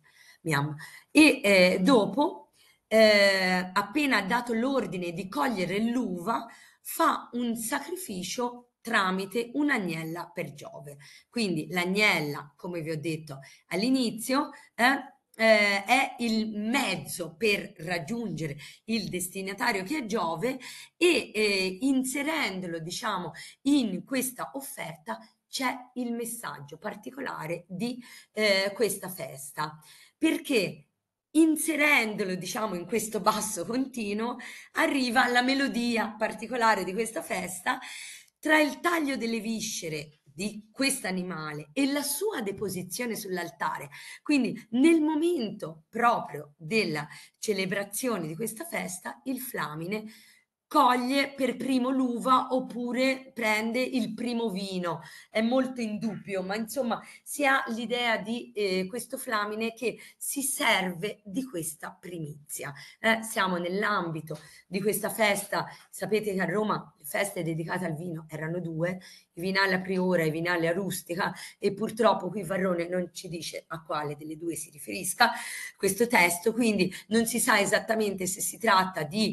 e dopo, appena dato l'ordine di cogliere l'uva, fa un sacrificio tramite un'agnella per Giove. Quindi l'agnella, come vi ho detto all'inizio, è il mezzo per raggiungere il destinatario che è Giove e inserendolo, diciamo, in questa offerta c'è il messaggio particolare di questa festa, perché inserendolo, diciamo, in questo basso continuo, arriva la melodia particolare di questa festa tra il taglio delle viscere di quest'animale e la sua deposizione sull'altare. Quindi nel momento proprio della celebrazione di questa festa, il Flamine coglie per primo l'uva oppure prende il primo vino. È molto in dubbio, ma insomma si ha l'idea di questo Flamine che si serve di questa primizia. Siamo nell'ambito di questa festa, sapete che a Roma le feste dedicate al vino erano due, i vinali a Priora e i vinali a Rustica, e purtroppo qui Varrone non ci dice a quale delle due si riferisca questo testo, quindi non si sa esattamente se si tratta di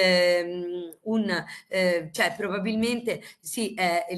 cioè probabilmente sì,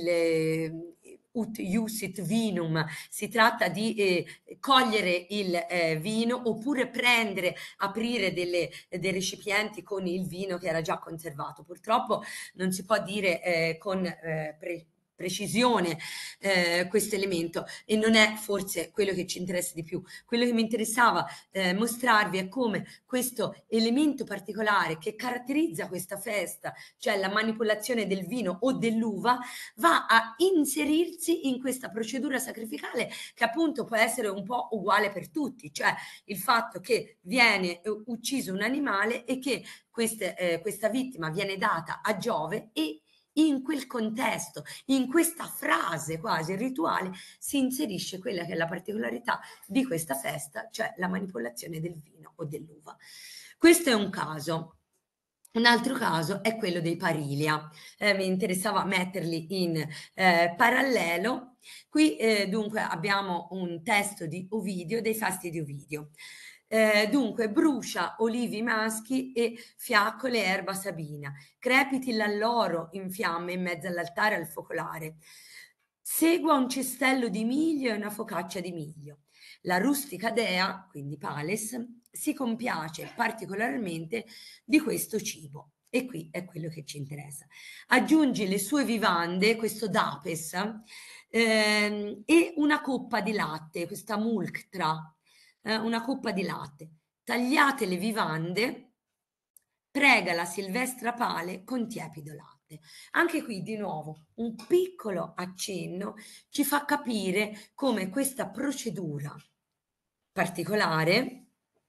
ut iusit vinum, si tratta di cogliere il vino oppure prendere, aprire dei recipienti con il vino che era già conservato. Purtroppo non si può dire con precisione questo elemento e non è forse quello che ci interessa di più. Quello che mi interessava mostrarvi è come questo elemento particolare che caratterizza questa festa, cioè la manipolazione del vino o dell'uva, va a inserirsi in questa procedura sacrificale che appunto può essere un po' uguale per tutti, cioè il fatto che viene ucciso un animale e che questa vittima viene data a Giove e in quel contesto, in questa frase quasi rituale, si inserisce quella che è la particolarità di questa festa, cioè la manipolazione del vino o dell'uva. Questo è un caso. Un altro caso è quello dei Parilia. Mi interessava metterli in parallelo. Qui dunque abbiamo un testo di Ovidio, dei Fasti di Ovidio. Dunque, brucia olivi maschi e fiaccole erba sabina, crepiti l'alloro in fiamme in mezzo all'altare al focolare. Segua un cestello di miglio e una focaccia di miglio. La rustica dea, quindi Pales, si compiace particolarmente di questo cibo. E qui è quello che ci interessa. Aggiungi le sue vivande, questo dapes, e una coppa di latte, questa mulctra, una coppa di latte. Tagliate le vivande, prega la Silvestra Pale con tiepido latte. Anche qui di nuovo un piccolo accenno ci fa capire come questa procedura particolare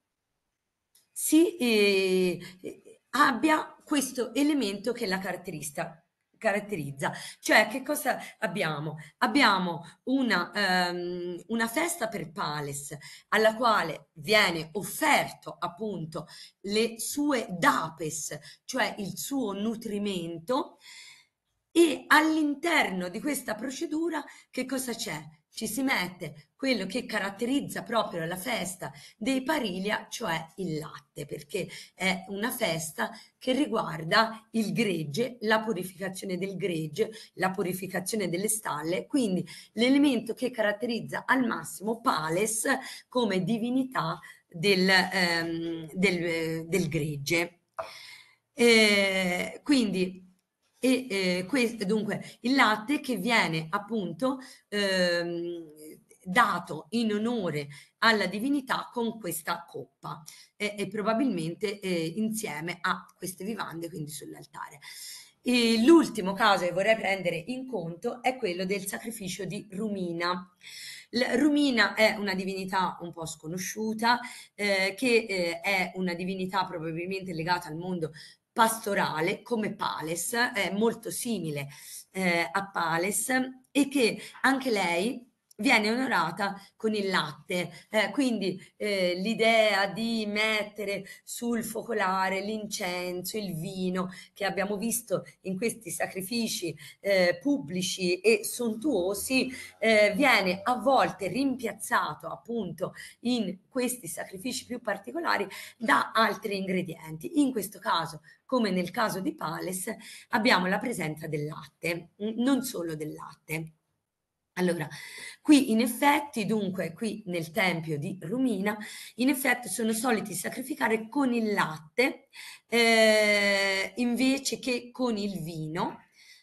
abbia questo elemento che la caratterizza. Cioè, che cosa abbiamo? Abbiamo una festa per Pales alla quale viene offerto appunto le sue dapes, cioè il suo nutrimento, e all'interno di questa procedura che cosa c'è? Ci si mette quello che caratterizza proprio la festa dei Parilia, cioè il latte, perché è una festa che riguarda il gregge, la purificazione del gregge, la purificazione delle stalle, quindi l'elemento che caratterizza al massimo Pales come divinità del gregge. Quindi dunque il latte che viene appunto dato in onore alla divinità con questa coppa e probabilmente insieme a queste vivande, quindi sull'altare. L'ultimo caso che vorrei prendere in conto è quello del sacrificio di Rumina. Rumina è una divinità un po' sconosciuta, che è una divinità probabilmente legata al mondo pastorale come Pales, è molto simile a Pales, e che anche lei viene onorata con il latte, quindi l'idea di mettere sul focolare l'incenso, il vino che abbiamo visto in questi sacrifici pubblici e sontuosi, viene a volte rimpiazzato appunto in questi sacrifici più particolari da altri ingredienti. In questo caso, come nel caso di Pales, abbiamo la presenza del latte, non solo del latte. Allora, qui in effetti, dunque, qui nel tempio di Rumina, in effetti sono soliti sacrificare con il latte invece che con il vino,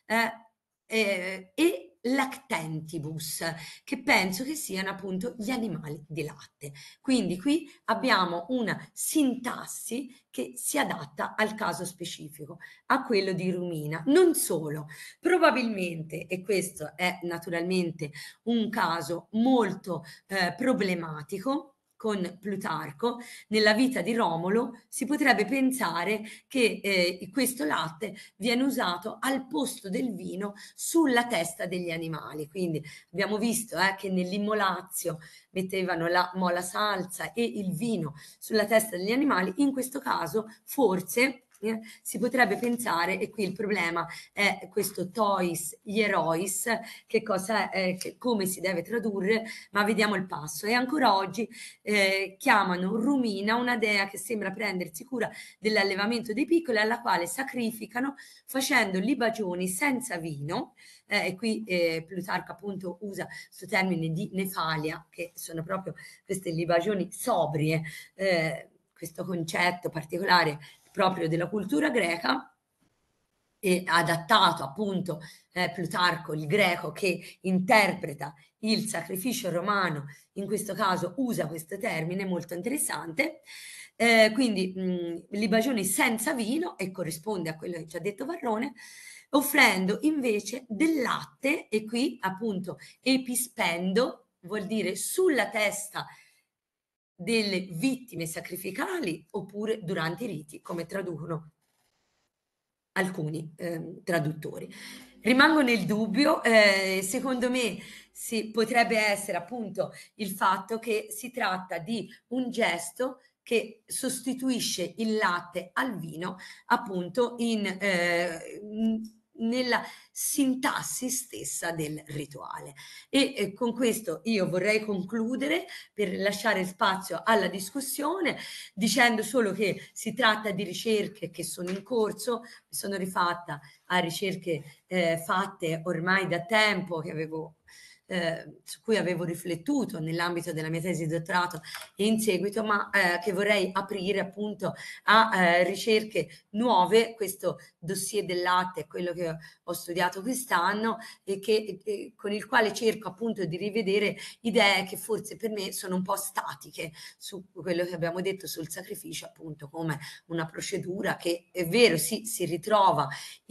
e lactentibus, che penso che siano appunto gli animali di latte. Quindi qui abbiamo una sintassi che si adatta al caso specifico, a quello di Rumina. Non solo, probabilmente, e questo è naturalmente un caso molto problematico, con Plutarco, nella vita di Romolo si potrebbe pensare che questo latte viene usato al posto del vino sulla testa degli animali. Quindi abbiamo visto che nell'immolazio mettevano la mola salsa e il vino sulla testa degli animali. In questo caso forse si potrebbe pensare, e qui il problema è questo tois hierois, che cosa è, come si deve tradurre, ma vediamo il passo. E ancora oggi chiamano Rumina una dea che sembra prendersi cura dell'allevamento dei piccoli, alla quale sacrificano facendo libagioni senza vino, e qui Plutarco appunto usa questo termine di nefalia, che sono proprio queste libagioni sobrie, questo concetto particolare proprio della cultura greca, e adattato appunto Plutarco, il greco, che interpreta il sacrificio romano, in questo caso usa questo termine molto interessante. Quindi libagioni senza vino, e corrisponde a quello che ci ha detto Varrone, offrendo invece del latte, e qui appunto epispendo vuol dire sulla testa delle vittime sacrificali oppure durante i riti, come traducono alcuni traduttori. Rimango nel dubbio, secondo me potrebbe essere appunto il fatto che si tratta di un gesto che sostituisce il latte al vino appunto nella sintassi stessa del rituale. E con questo io vorrei concludere per lasciare spazio alla discussione, dicendo solo che si tratta di ricerche che sono in corso. Mi sono rifatta a ricerche fatte ormai da tempo, che avevo su cui avevo riflettuto nell'ambito della mia tesi di dottorato e in seguito, ma che vorrei aprire appunto a ricerche nuove. Questo dossier del latte è quello che ho studiato quest'anno e con il quale cerco appunto di rivedere idee che forse per me sono un po' statiche su quello che abbiamo detto sul sacrificio, appunto come una procedura che è vero, sì, si ritrova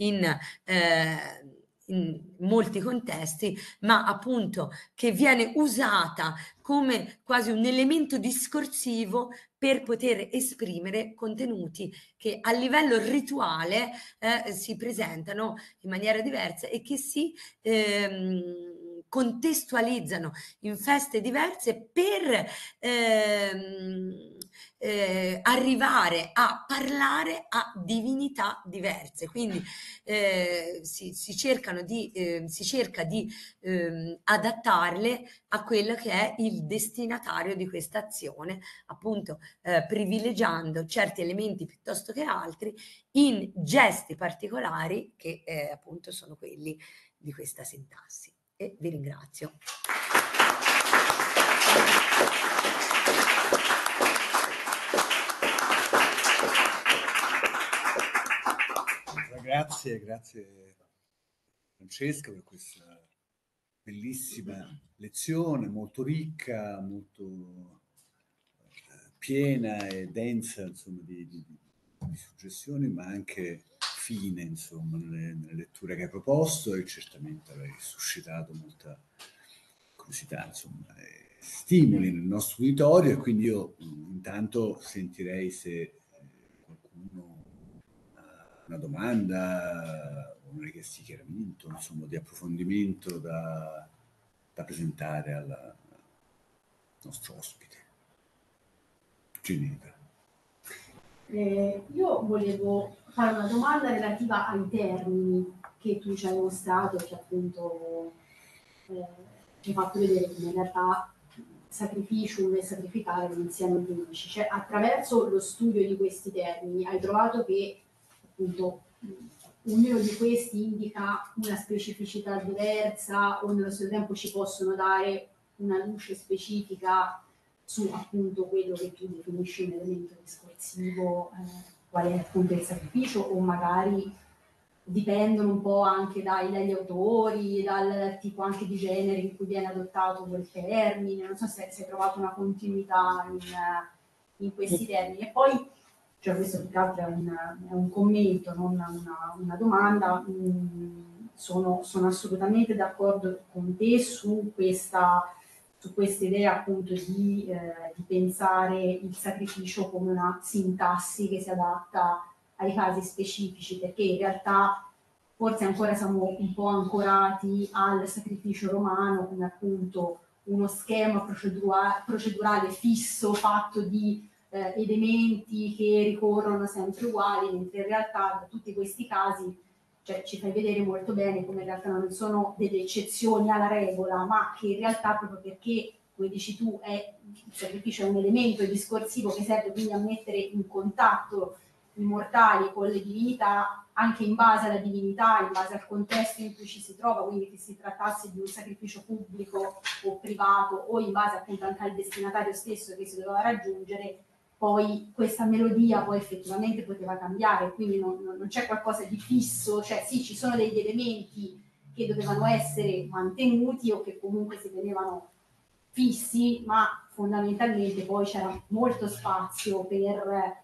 in molti contesti, ma appunto che viene usata come quasi un elemento discorsivo per poter esprimere contenuti che a livello rituale si presentano in maniera diversa e che si contestualizzano in feste diverse per arrivare a parlare a divinità diverse. Quindi si cerca di adattarle a quello che è il destinatario di questa azione, appunto privilegiando certi elementi piuttosto che altri in gesti particolari che appunto sono quelli di questa sintassi. E vi ringrazio. Grazie Francesca per questa bellissima lezione, molto ricca, molto piena e densa, insomma, di suggestioni, ma anche fine, insomma, nelle letture che hai proposto, e certamente avrai suscitato molta curiosità, insomma, e stimoli nel nostro uditorio, e quindi io intanto sentirei se qualcuno ha una domanda o una richiesta di chiarimento, insomma, di approfondimento da presentare al nostro ospite. Ginevra. Io volevo fare una domanda relativa ai termini che tu ci hai mostrato, che appunto hai fatto vedere come in realtà sacrificium e sacrificare non siano identici. Cioè, attraverso lo studio di questi termini hai trovato che appunto ognuno di questi indica una specificità diversa o nello stesso tempo ci possono dare una luce specifica su appunto quello che tu definisci un elemento discorsivo, quale è appunto il sacrificio, o magari dipendono un po' anche dagli autori, dal tipo anche di genere in cui viene adottato quel termine. Non so se hai trovato una continuità in questi termini. E poi, cioè questo più che altro è un commento, non una domanda. Sono assolutamente d'accordo con te su questa idea appunto di pensare il sacrificio come una sintassi che si adatta ai casi specifici, perché in realtà forse ancora siamo un po' ancorati al sacrificio romano come appunto uno schema procedurale fisso fatto di elementi che ricorrono sempre uguali, mentre in realtà da tutti questi casi, cioè, ci fai vedere molto bene come in realtà non sono delle eccezioni alla regola, ma che in realtà proprio perché, come dici tu, il sacrificio è un elemento discorsivo che serve quindi a mettere in contatto i mortali con le divinità, anche in base alla divinità, in base al contesto in cui ci si trova, quindi che si trattasse di un sacrificio pubblico o privato, o in base appunto anche al destinatario stesso che si doveva raggiungere, poi questa melodia poi effettivamente poteva cambiare, quindi non c'è qualcosa di fisso, cioè sì, ci sono degli elementi che dovevano essere mantenuti o che comunque si tenevano fissi, ma fondamentalmente poi c'era molto spazio per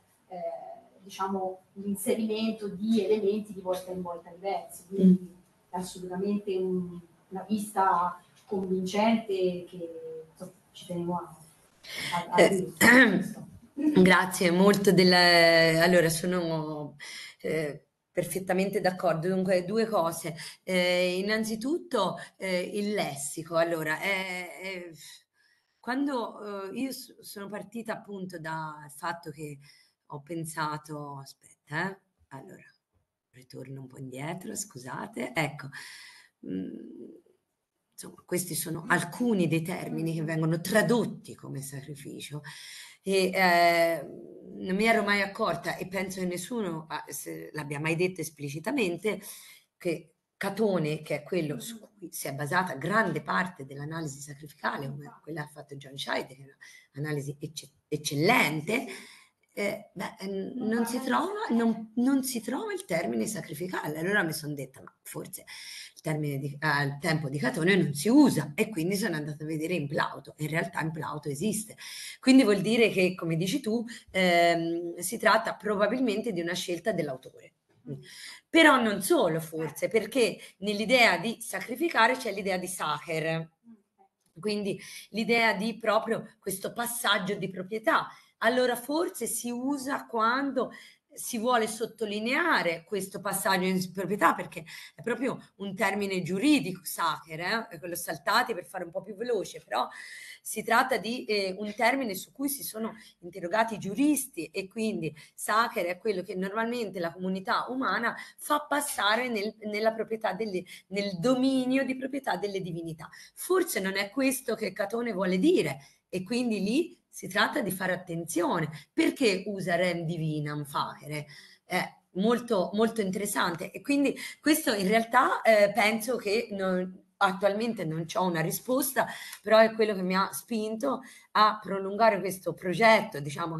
diciamo l'inserimento di elementi di volta in volta diversi, quindi è assolutamente una vista convincente che insomma, ci tenevo a dire. Grazie, molto allora sono perfettamente d'accordo. Dunque, due cose. Innanzitutto il lessico. Allora, quando io sono partita appunto dal fatto che ho pensato, aspetta, allora, ritorno un po' indietro, scusate, ecco. Insomma, questi sono alcuni dei termini che vengono tradotti come sacrificio e non mi ero mai accorta, e penso che nessuno l'abbia mai detto esplicitamente, che Catone, che è quello su cui si è basata grande parte dell'analisi sacrificale, come quella che ha fatto John Scheid, che è un'analisi eccellente, non si trova il termine sacrificale. Allora mi sono detta, ma forse il termine il tempo di Catone non si usa, e quindi sono andata a vedere in Plauto. In realtà in Plauto esiste, quindi vuol dire che, come dici tu, si tratta probabilmente di una scelta dell'autore. Però non solo, forse, perché nell'idea di sacrificare c'è l'idea di sacer, quindi l'idea di proprio questo passaggio di proprietà. Allora forse si usa quando si vuole sottolineare questo passaggio in proprietà, perché è proprio un termine giuridico, sacer, quello saltati per fare un po' più veloce, però si tratta di un termine su cui si sono interrogati i giuristi, e quindi sacer è quello che normalmente la comunità umana fa passare nella proprietà nel dominio di proprietà delle divinità. Forse non è questo che Catone vuole dire, e quindi lì si tratta di fare attenzione. Perché usa rem divinam facere? È molto, molto interessante, e quindi questo in realtà penso che attualmente non ho una risposta, però è quello che mi ha spinto a prolungare questo progetto, diciamo,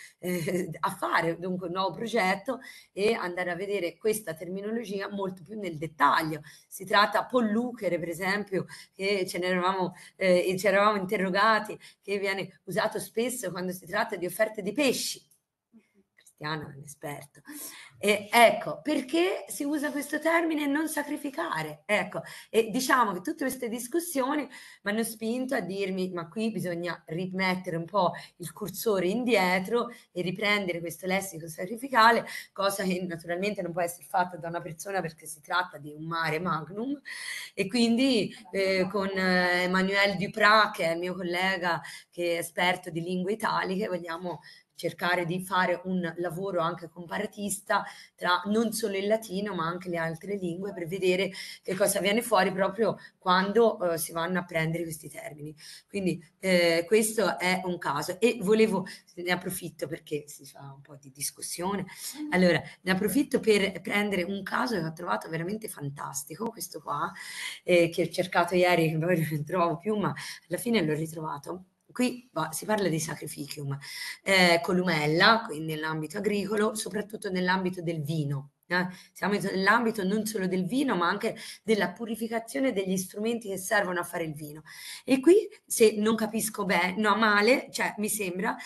a fare dunque un nuovo progetto e andare a vedere questa terminologia molto più nel dettaglio. Si tratta polluchere, per esempio, che ci eravamo interrogati, che viene usato spesso quando si tratta di offerte di pesci. Cristiano è un esperto. E ecco, perché si usa questo termine non sacrificare? Ecco, e diciamo che tutte queste discussioni mi hanno spinto a dirmi, ma qui bisogna rimettere un po' il cursore indietro e riprendere questo lessico sacrificale, cosa che naturalmente non può essere fatta da una persona, perché si tratta di un mare magnum. E quindi con Emmanuel Duprat, che è il mio collega, che è esperto di lingue italiche, vogliamo cercare di fare un lavoro anche comparatista tra non solo il latino ma anche le altre lingue, per vedere che cosa viene fuori proprio quando si vanno a prendere questi termini. Quindi questo è un caso, e ne approfitto perché si fa un po' di discussione, allora ne approfitto per prendere un caso che ho trovato veramente fantastico, questo qua, che ho cercato ieri, che poi non trovo più, ma alla fine l'ho ritrovato. Qui si parla di sacrificium, columella, quindi nell'ambito agricolo, soprattutto nell'ambito del vino. Siamo nell'ambito non solo del vino, ma anche della purificazione degli strumenti che servono a fare il vino. E qui, se non capisco bene, no, male, cioè mi sembra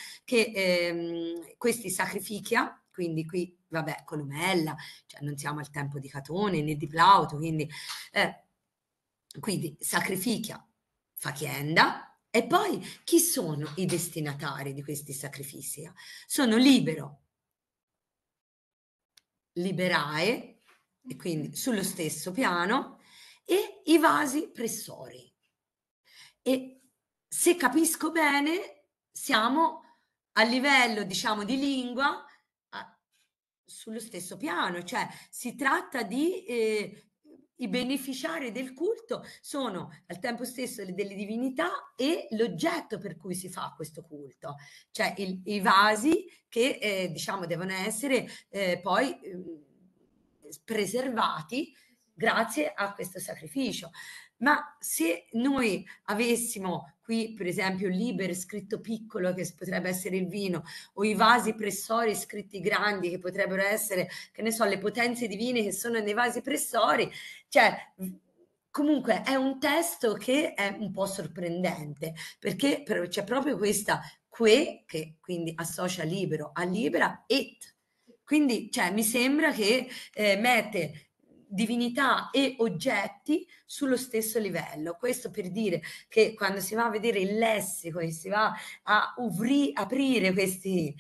che questi sacrificia, quindi qui, vabbè, columella, cioè non siamo al tempo di Catone né di Plauto, quindi sacrificia facienda. E poi chi sono i destinatari di questi sacrifici? Sono liberae, e quindi sullo stesso piano, e i vasi pressori. E se capisco bene, siamo a livello, diciamo, di lingua sullo stesso piano, cioè si tratta di i beneficiari del culto sono al tempo stesso delle divinità e l'oggetto per cui si fa questo culto, cioè i vasi che diciamo devono essere poi preservati grazie a questo sacrificio. Ma se noi avessimo qui, per esempio, il liber scritto piccolo, che potrebbe essere il vino, o i vasi pressori scritti grandi, che potrebbero essere, che ne so, le potenze divine che sono nei vasi pressori, cioè comunque è un testo che è un po' sorprendente, perché c'è proprio questa che quindi associa libero a libera, et. Quindi cioè, mi sembra che mette divinità e oggetti sullo stesso livello. Questo per dire che quando si va a vedere il lessico e si va a aprire questi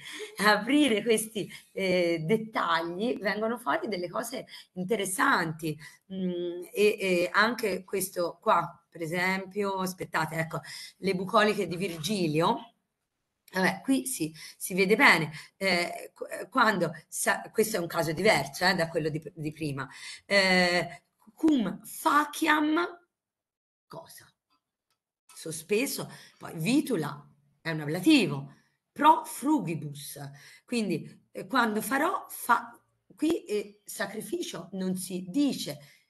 dettagli, vengono fuori delle cose interessanti. E anche questo qua, per esempio, aspettate, ecco, le bucoliche di Virgilio. Vabbè, qui si vede bene, quando questo è un caso diverso da quello di prima. Cum faciam, cosa? Sospeso, poi vitula è un ablativo, pro frugibus, quindi quando farò, qui sacrificio non si dice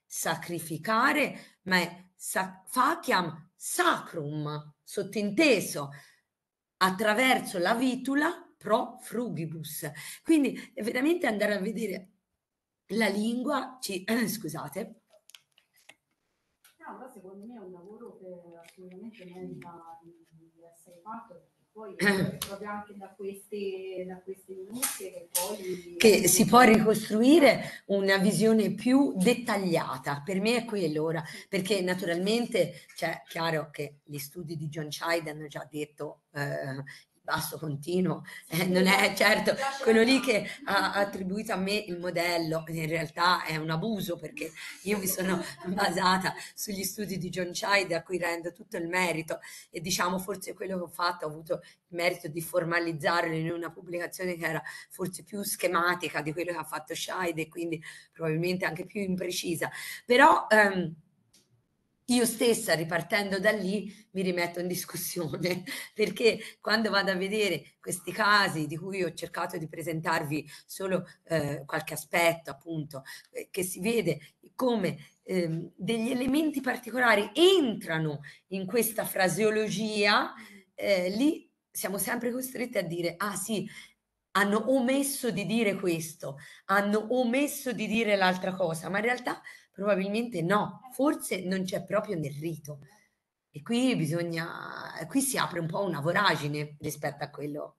sacrificare, ma è faciam sacrum, sottinteso, attraverso la vitula pro frugibus. Quindi è veramente andare a vedere la lingua, scusate. No, però secondo me è un lavoro che assolutamente merita di essere fatto, perché poi è proprio anche da queste minuzia che poi... Che si può ricostruire una visione più dettagliata. Per me è quello ora, perché naturalmente c'è chiaro che gli studi di John Chide hanno già detto il basso continuo, non è certo quello lì che ha attribuito a me il modello, in realtà è un abuso, perché io mi sono basata sugli studi di John Chide a cui rendo tutto il merito, e diciamo forse quello che ho fatto, ho avuto il merito di formalizzarlo in una pubblicazione che era forse più schematica di quello che ha fatto Scheid, e quindi probabilmente anche più imprecisa, però io stessa, ripartendo da lì, mi rimetto in discussione, perché quando vado a vedere questi casi di cui ho cercato di presentarvi solo qualche aspetto, appunto, che si vede come degli elementi particolari entrano in questa fraseologia, lì siamo sempre costretti a dire, ah sì, hanno omesso di dire questo, hanno omesso di dire l'altra cosa, ma in realtà probabilmente no, forse non c'è proprio nel rito. E qui qui si apre un po' una voragine rispetto a quello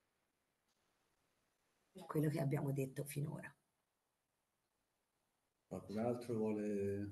che abbiamo detto finora. Qualcun altro vuole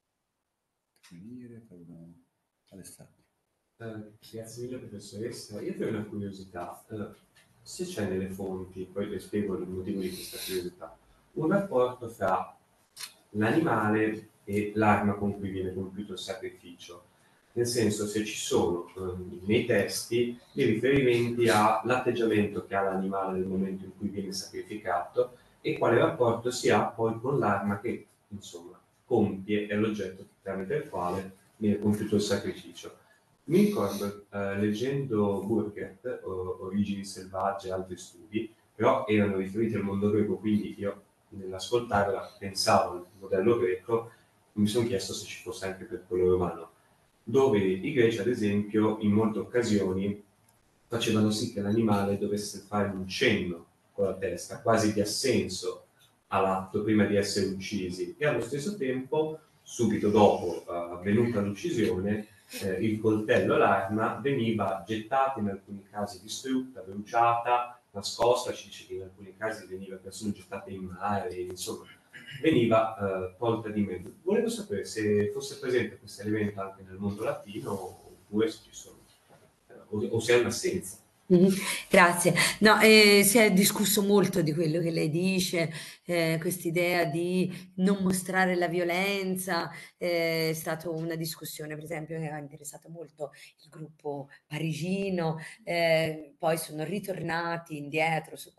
venire? Alessandro. Grazie mille professoressa. Io ho una curiosità. Se c'è nelle fonti, poi le spiego il motivo di questa curiosità, un rapporto fra l'animale e l'arma con cui viene compiuto il sacrificio. Nel senso, se ci sono nei testi dei riferimenti all'atteggiamento che ha l'animale nel momento in cui viene sacrificato e quale rapporto si ha poi con l'arma che, insomma, compie, è l'oggetto tramite il quale viene compiuto il sacrificio. Mi ricordo, leggendo Burkert, Origini selvagge e altri studi, però erano riferiti al mondo greco, quindi io nell'ascoltarla pensavo al modello greco, mi sono chiesto se ci fosse anche per quello romano, dove i greci, ad esempio, in molte occasioni facevano sì che l'animale dovesse fare un cenno con la testa, quasi di assenso all'atto prima di essere uccisi, e allo stesso tempo, subito dopo avvenuta l'uccisione, il coltello, l'arma, veniva gettata, in alcuni casi distrutta, bruciata, nascosta, ci dice che in alcuni casi veniva persino gettata in mare, insomma, veniva tolta di mezzo. Volevo sapere se fosse presente questo elemento anche nel mondo latino, oppure se ci sono, o se è un'assenza. Grazie. No, si è discusso molto di quello che lei dice, quest'idea di non mostrare la violenza, è stata una discussione, per esempio, che ha interessato molto il gruppo parigino, poi sono ritornati indietro su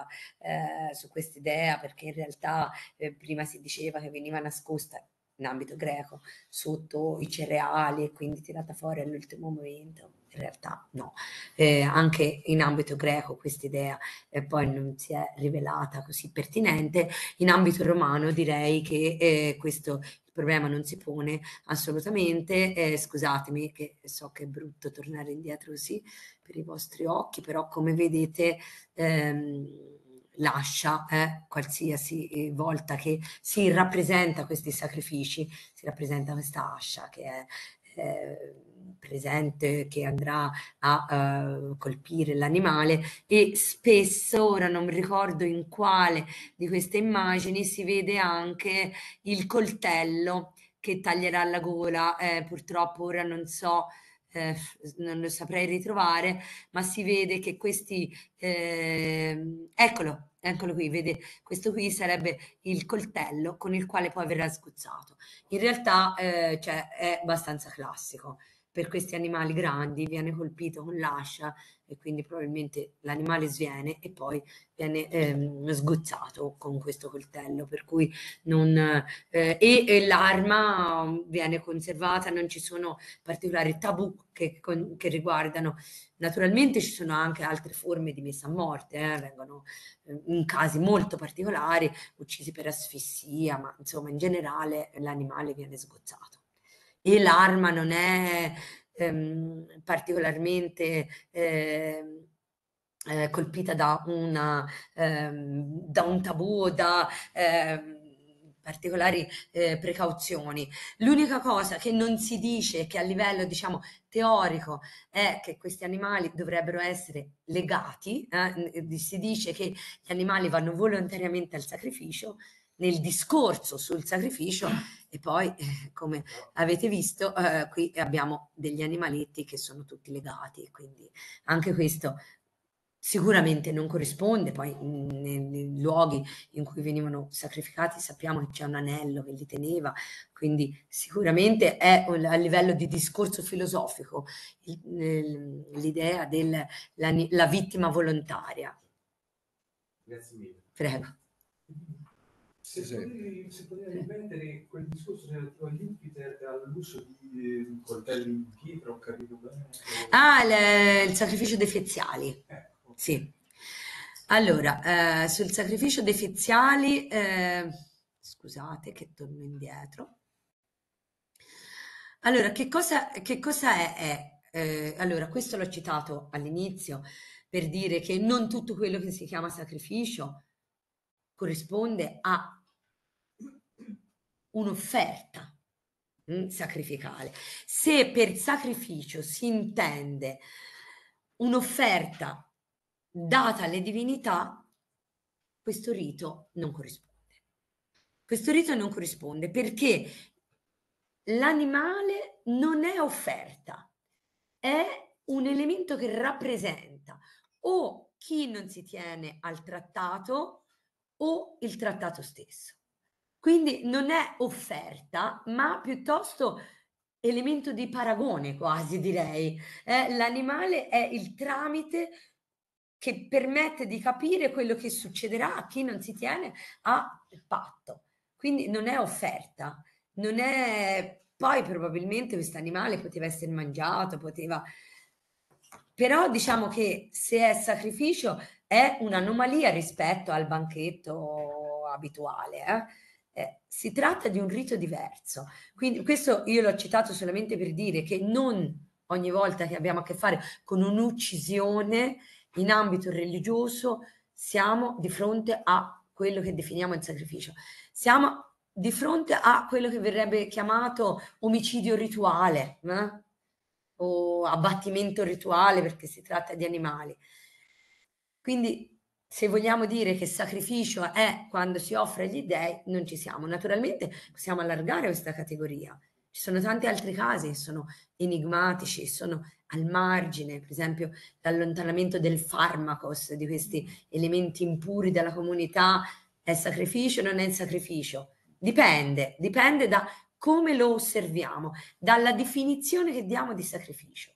quest'idea, perché in realtà prima si diceva che veniva nascosta in ambito greco sotto i cereali e quindi tirata fuori all'ultimo momento. In realtà no, anche in ambito greco quest'idea poi non si è rivelata così pertinente. In ambito romano direi che questo il problema non si pone assolutamente. Scusatemi che so che è brutto tornare indietro così per i vostri occhi, però come vedete l'ascia, qualsiasi volta che si rappresenta questi sacrifici, si rappresenta questa ascia che è presente, che andrà a colpire l'animale, e spesso, ora non mi ricordo in quale di queste immagini, si vede anche il coltello che taglierà la gola, purtroppo ora non so, non lo saprei ritrovare, ma si vede che questi, eccolo qui, vede, questo qui sarebbe il coltello con il quale poi verrà sgozzato. In realtà cioè, è abbastanza classico. per questi animali grandi viene colpito con l'ascia e quindi probabilmente l'animale sviene e poi viene sgozzato con questo coltello, per cui non, e l'arma viene conservata, non ci sono particolari tabù che riguardano. Naturalmente ci sono anche altre forme di messa a morte, vengono in casi molto particolari uccisi per asfissia, ma insomma in generale l'animale viene sgozzato. E l'arma non è particolarmente colpita da un tabù o da particolari precauzioni. L'unica cosa che non si dice, che a livello diciamo teorico, è che questi animali dovrebbero essere legati, si dice che gli animali vanno volontariamente al sacrificio, nel discorso sul sacrificio, e poi come avete visto qui abbiamo degli animaletti che sono tutti legati, quindi anche questo sicuramente non corrisponde. Poi nei luoghi in cui venivano sacrificati sappiamo che c'è un anello che li teneva, quindi sicuramente è a livello di discorso filosofico l'idea della vittima volontaria. Grazie mille. Prego. Se potevi ripetere quel discorso relativo a Jupiter all'uso di coltelli in pietra, ho capito bene? Il sacrificio dei feziali. Sì. Allora, sul sacrificio dei feziali, scusate che torno indietro. Allora, che cosa è? Allora, questo l'ho citato all'inizio per dire che non tutto quello che si chiama sacrificio corrisponde a un'offerta sacrificale. Se per sacrificio si intende un'offerta data alle divinità, questo rito non corrisponde. Questo rito non corrisponde perché l'animale non è offerta, è un elemento che rappresenta o chi non si tiene al trattato o il trattato stesso. Quindi non è offerta, ma piuttosto elemento di paragone, quasi direi. L'animale è il tramite che permette di capire quello che succederà a chi non si tiene al patto. Quindi non è offerta, non è... Poi probabilmente questo animale poteva essere mangiato, poteva... Però diciamo che se è sacrificio è un'anomalia rispetto al banchetto abituale, si tratta di un rito diverso. Quindi questo io l'ho citato solamente per dire che non ogni volta che abbiamo a che fare con un'uccisione in ambito religioso siamo di fronte a quello che definiamo il sacrificio. Siamo di fronte a quello che verrebbe chiamato omicidio rituale, o abbattimento rituale, perché si tratta di animali. Quindi se vogliamo dire che sacrificio è quando si offre agli dèi, non ci siamo. Naturalmente possiamo allargare questa categoria. Ci sono tanti altri casi che sono enigmatici, sono al margine, per esempio l'allontanamento del farmacos, di questi elementi impuri dalla comunità. È sacrificio o non è sacrificio? Dipende da come lo osserviamo, dalla definizione che diamo di sacrificio.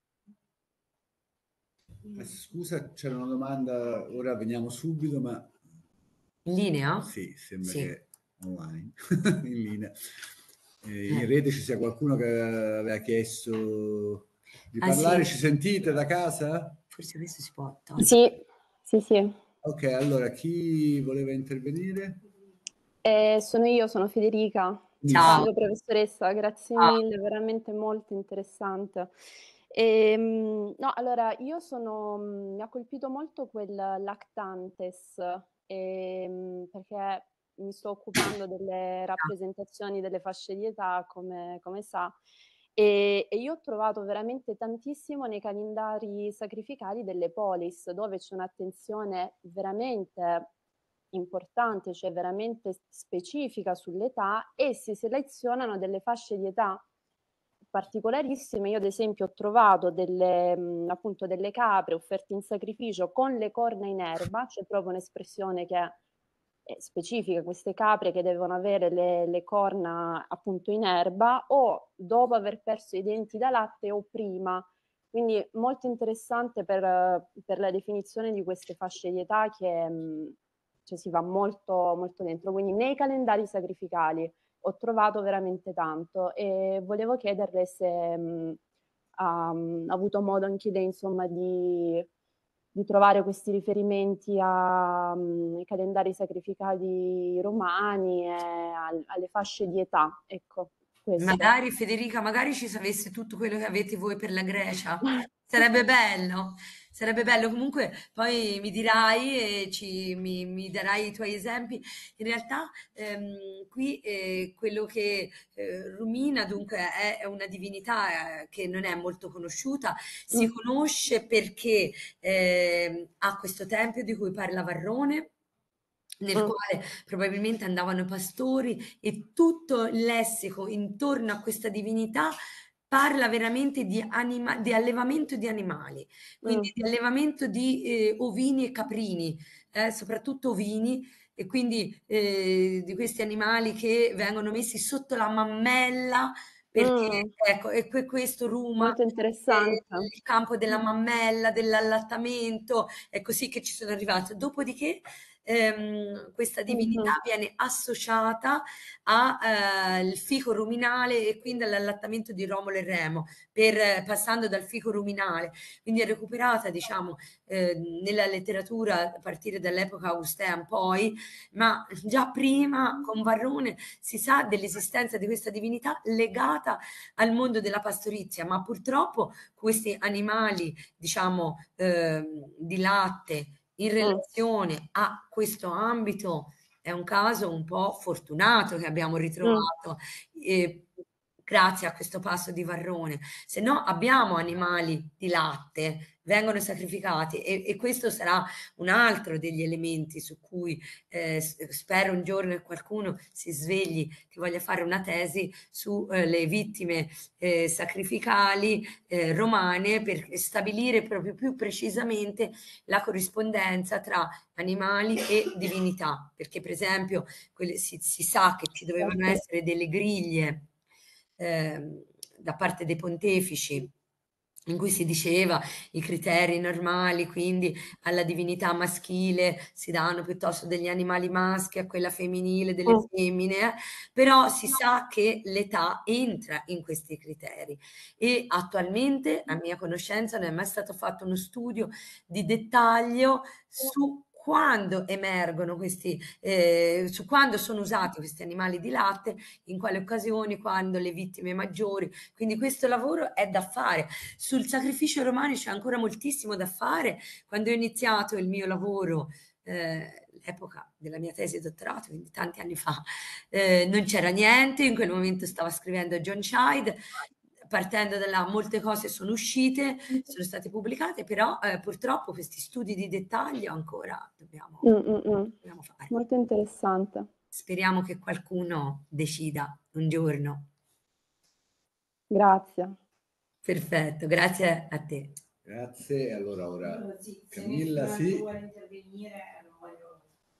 Scusa, c'era una domanda, ora veniamo subito, ma... In linea? Sì, sembra Sì. che online, in linea. In rete ci sia qualcuno che aveva chiesto di parlare, sì. Ci sentite da casa? Forse questo si può togliere. Sì. Ok, allora chi voleva intervenire? Sono Federica. Ciao. Ciao professoressa, grazie mille, veramente molto interessante. No, allora io mi ha colpito molto quel lactantes, perché mi sto occupando delle rappresentazioni delle fasce di età, come sa, e io ho trovato veramente tantissimo nei calendari sacrificali delle polis, dove c'è un'attenzione veramente importante, cioè veramente specifica sull'età, e si selezionano delle fasce di età particolarissime. Io ad esempio ho trovato appunto delle capre offerte in sacrificio con le corna in erba, c'è proprio un'espressione che specifiche, queste capre che devono avere le corna appunto in erba o dopo aver perso i denti da latte o prima. Quindi molto interessante per la definizione di queste fasce di età che cioè, si va molto, molto dentro. Quindi nei calendari sacrificali ho trovato veramente tanto e volevo chiederle se ha avuto modo anche lei, insomma, di trovare questi riferimenti ai calendari sacrificali romani e alle fasce di età, ecco, questo. Magari Federica, magari ci sapesse tutto quello che avete voi per la Grecia. Sarebbe bello, sarebbe bello. Comunque poi mi dirai e mi darai i tuoi esempi. In realtà qui quello che Rumina dunque è una divinità che non è molto conosciuta, si conosce perché ha questo tempio di cui parla Varrone, nel quale probabilmente andavano i pastori e tutto il lessico intorno a questa divinità parla veramente di allevamento di animali, quindi di allevamento di ovini e caprini, soprattutto ovini, e quindi di questi animali che vengono messi sotto la mammella perché ecco, e questo ruma Molto interessante. il campo della mammella, dell'allattamento, è così che ci sono arrivata. Dopodiché questa divinità viene associata al fico ruminale e quindi all'allattamento di Romolo e Remo, passando dal fico ruminale. Quindi è recuperata, diciamo, nella letteratura a partire dall'epoca augustea in poi, ma già prima con Varrone si sa dell'esistenza di questa divinità legata al mondo della pastorizia, ma purtroppo questi animali, diciamo, di latte in relazione a questo ambito è un caso un po' fortunato che abbiamo ritrovato grazie a questo passo di Varrone. Se no abbiamo animali di latte, vengono sacrificati e questo sarà un altro degli elementi su cui spero un giorno che qualcuno si svegli che voglia fare una tesi sulle vittime sacrificali romane per stabilire proprio più precisamente la corrispondenza tra animali e divinità, perché per esempio si sa che ci dovevano essere delle griglie da parte dei pontefici in cui si diceva i criteri normali, quindi alla divinità maschile si danno piuttosto degli animali maschi, a quella femminile delle femmine, però si sa che l'età entra in questi criteri e attualmente, a mia conoscenza, non è mai stato fatto uno studio di dettaglio su quando emergono questi, su quando sono usati questi animali di latte, in quali occasioni, quando le vittime maggiori. Quindi questo lavoro è da fare. Sul sacrificio romano c'è ancora moltissimo da fare. Quando ho iniziato il mio lavoro, l'epoca della mia tesi di dottorato, quindi tanti anni fa, non c'era niente, in quel momento stava scrivendo John Scheid, partendo da molte cose sono uscite, sono state pubblicate, però purtroppo questi studi di dettaglio ancora dobbiamo fare. Molto interessante. Speriamo che qualcuno decida un giorno. Grazie. Perfetto, grazie a te. Grazie, allora ora sì, Camilla, se sì. vuole intervenire, lo voglio.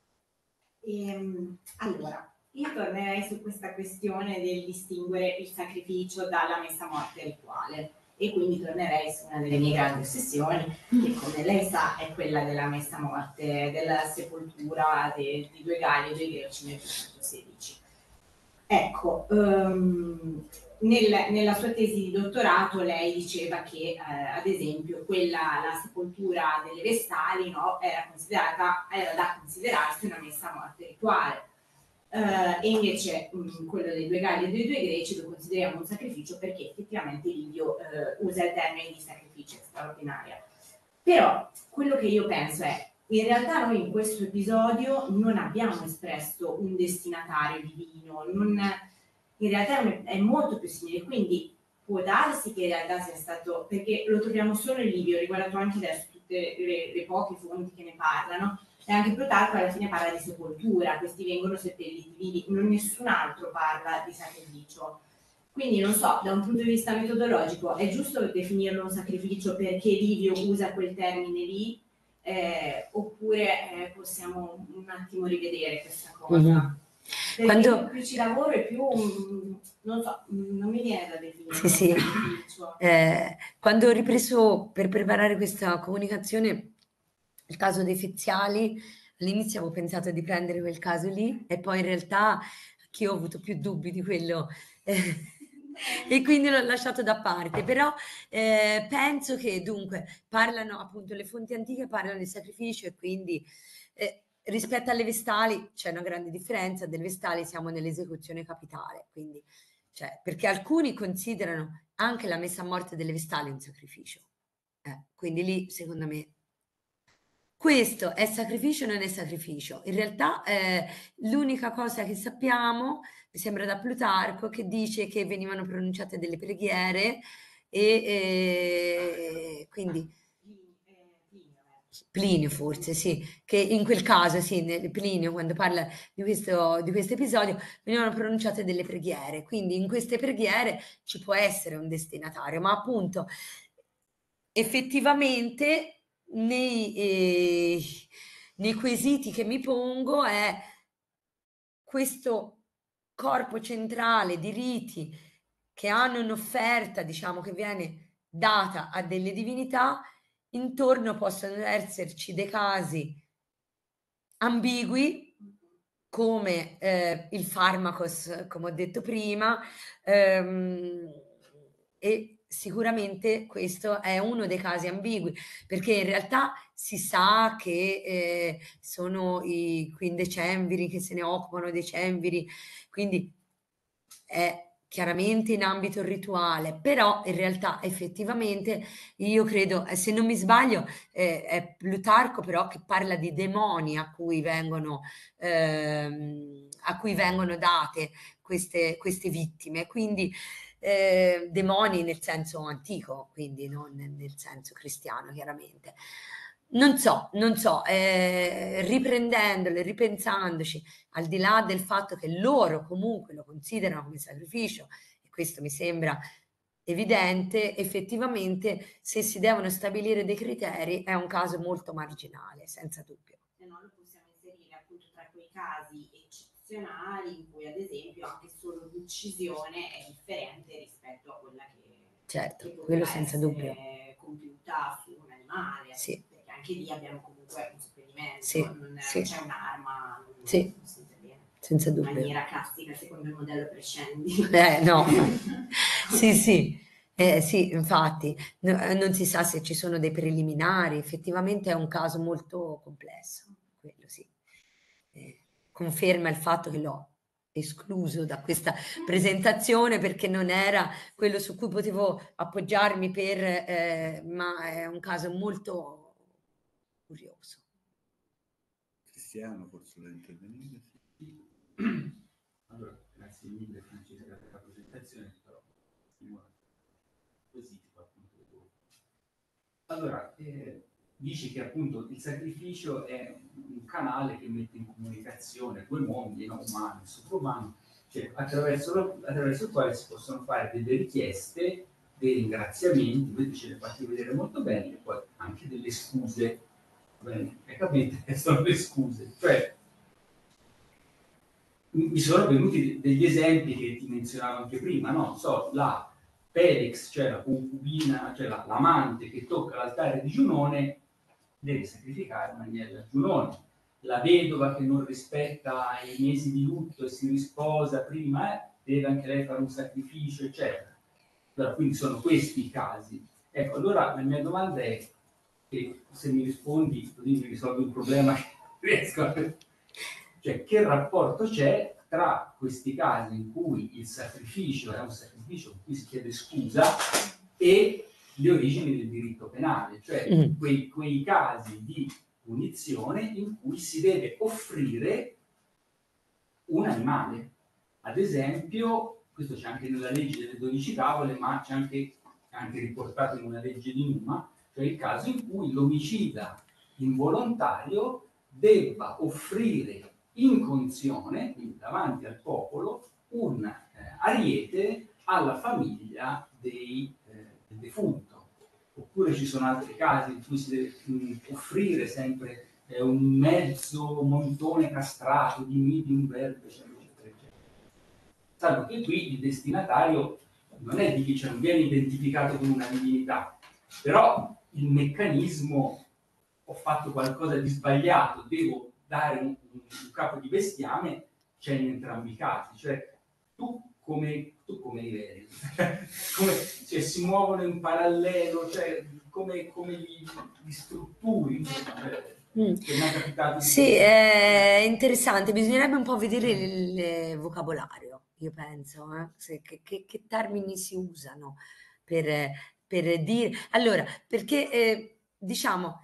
Allora, io tornerei su questa questione del distinguere il sacrificio dalla messa a morte rituale e quindi tornerei su una delle mie grandi ossessioni, che come lei sa è quella della messa a morte, della sepoltura di due Galli e due Greci nel 216. Ecco, nella sua tesi di dottorato lei diceva che ad esempio la sepoltura delle Vestali, no, era da considerarsi una messa a morte rituale e invece quello dei due Galli e dei due Greci lo consideriamo un sacrificio perché effettivamente Livio usa il termine di sacrificio straordinario. Però quello che io penso è in realtà noi in questo episodio non abbiamo espresso un destinatario divino, in realtà è molto più simile, quindi può darsi che in realtà sia stato, perché lo troviamo solo in Livio, riguardato anche adesso tutte le poche fonti che ne parlano, e anche Plutarco alla fine parla di sepoltura, questi vengono seppelliti vivi, nessun altro parla di sacrificio. Quindi non so, da un punto di vista metodologico è giusto definirlo un sacrificio perché Livio usa quel termine lì, oppure possiamo un attimo rivedere questa cosa? Perché più ci lavoro e più, non so, non mi viene da definire. Sì. Quando ho ripreso per preparare questa comunicazione il caso dei Feziali, all'inizio avevo pensato di prendere quel caso lì e poi in realtà anch'io ho avuto più dubbi di quello e quindi l'ho lasciato da parte. Però penso che dunque parlano appunto, le fonti antiche parlano di sacrificio e quindi rispetto alle vestali c'è una grande differenza. Delle vestali siamo nell'esecuzione capitale, quindi perché alcuni considerano anche la messa a morte delle vestali un sacrificio, quindi lì secondo me questo è sacrificio o non è sacrificio. In realtà l'unica cosa che sappiamo, mi sembra da Plutarco, che dice che venivano pronunciate delle preghiere e quindi Plinio forse, sì, che in quel caso, sì, Plinio quando parla di questo episodio venivano pronunciate delle preghiere, quindi in queste preghiere ci può essere un destinatario, ma appunto effettivamente nei quesiti che mi pongo è questo corpo centrale di riti che hanno un'offerta, diciamo, che viene data a delle divinità. Intorno possono esserci dei casi ambigui come il farmacos, come ho detto prima, e sicuramente questo è uno dei casi ambigui, perché in realtà si sa che sono i quindecemviri che se ne occupano dei cemviri, quindi è chiaramente in ambito rituale, però in realtà effettivamente io credo, se non mi sbaglio, è Plutarco però che parla di demoni a cui vengono date queste vittime, quindi demoni nel senso antico, quindi non nel senso cristiano chiaramente. Non so, riprendendole, ripensandoci, al di là del fatto che loro comunque lo considerano come sacrificio, e questo mi sembra evidente, effettivamente se si devono stabilire dei criteri è un caso molto marginale, senza dubbio. Se no lo possiamo inserire appunto tra quei casi eccezionali in cui ad esempio anche solo l'uccisione è differente rispetto a quella che quello senza dubbio, compiuta su un animale, sì. Perché anche lì abbiamo comunque un sopprimento, sì, non sì. c'è un'arma, non sì. si interviene. Senza dubbio. In maniera classica secondo il modello Prescendi. No, sì, sì, infatti, non si sa se ci sono dei preliminari, effettivamente è un caso molto complesso, quello sì. Conferma il fatto che l'ho escluso da questa presentazione perché non era quello su cui potevo appoggiarmi ma è un caso molto curioso. Cristiano, forse vuole intervenire? Allora, grazie mille Francesca per la presentazione, però così ti fa appunto dopo. Allora, dici che appunto il sacrificio è un canale che mette in comunicazione due mondi, no? Umano e sovrumano, cioè attraverso il quale si possono fare delle richieste, dei ringraziamenti, voi ce le fate vedere molto bene, e poi anche delle scuse. Bene, capite? Sono le scuse, cioè mi sono venuti degli esempi che ti menzionavo anche prima, no? So, la Pelix, cioè la concubina, cioè l'amante che tocca l'altare di Giunone, deve sacrificare un agnello a Giunone. La vedova che non rispetta i mesi di lutto e si risposa prima, deve anche lei fare un sacrificio, eccetera. Allora, quindi sono questi i casi. Ecco, allora la mia domanda è che se mi rispondi così mi risolvi un problema che riesco a... Cioè, che rapporto c'è tra questi casi in cui il sacrificio è un sacrificio in cui si chiede scusa e le origini del diritto penale, cioè quei casi di punizione in cui si deve offrire un animale. Ad esempio, questo c'è anche nella legge delle 12 tavole, ma c'è anche riportato in una legge di Numa, cioè il caso in cui l'omicida involontario debba offrire in conzione, quindi davanti al popolo, un ariete alla famiglia del defunto. Oppure oppure ci sono altri casi in cui si deve offrire sempre un mezzo montone castrato di midi, un verbo, eccetera, eccetera. Salvo che qui il destinatario non è di chi, cioè non viene identificato con una divinità, però il meccanismo, ho fatto qualcosa di sbagliato, devo dare un capo di bestiame, c'è in entrambi i casi, cioè tu come li vedi? Cioè, si muovono in parallelo, cioè come li strutturi, cioè, che mi è capitato sì, è interessante, bisognerebbe un po' vedere il vocabolario, io penso, che termini si usano per dire. Allora, perché diciamo...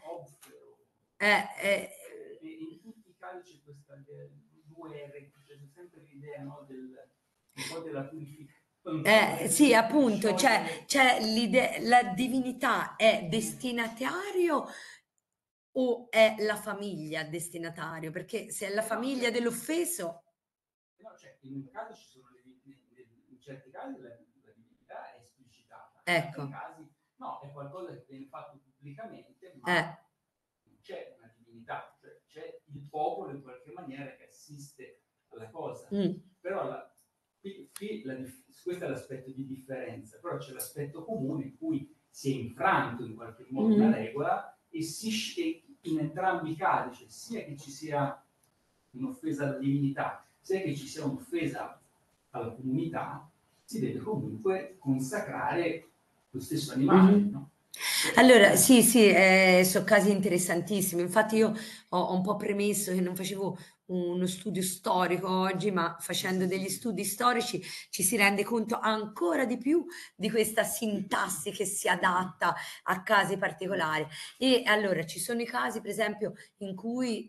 in tutti i casi c'è questa due R, c'è sempre l'idea, no, un po' della purificazione. Sì, appunto, c'è l'idea, la divinità è destinatario o è la famiglia destinatario? Perché se è la famiglia dell'offeso... No, cioè, in un caso ci sono in certi casi la divinità è esplicitata, ecco. In altri casi no, è qualcosa che viene fatto pubblicamente, ma non c'è una divinità, cioè c'è il popolo in qualche maniera che assiste alla cosa. Però questo è l'aspetto di differenza, però c'è l'aspetto comune in cui si è infranto in qualche modo una regola e in entrambi i casi, cioè sia che ci sia un'offesa alla divinità, sia che ci sia un'offesa alla comunità, si deve comunque consacrare lo stesso animale, no? Allora, sì, sono casi interessantissimi. Infatti io ho un po' premesso che non facevo uno studio storico oggi, ma facendo degli studi storici ci si rende conto ancora di più di questa sintassi che si adatta a casi particolari. E allora ci sono i casi, per esempio, in cui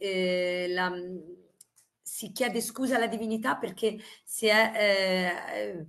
si chiede scusa alla divinità perché si è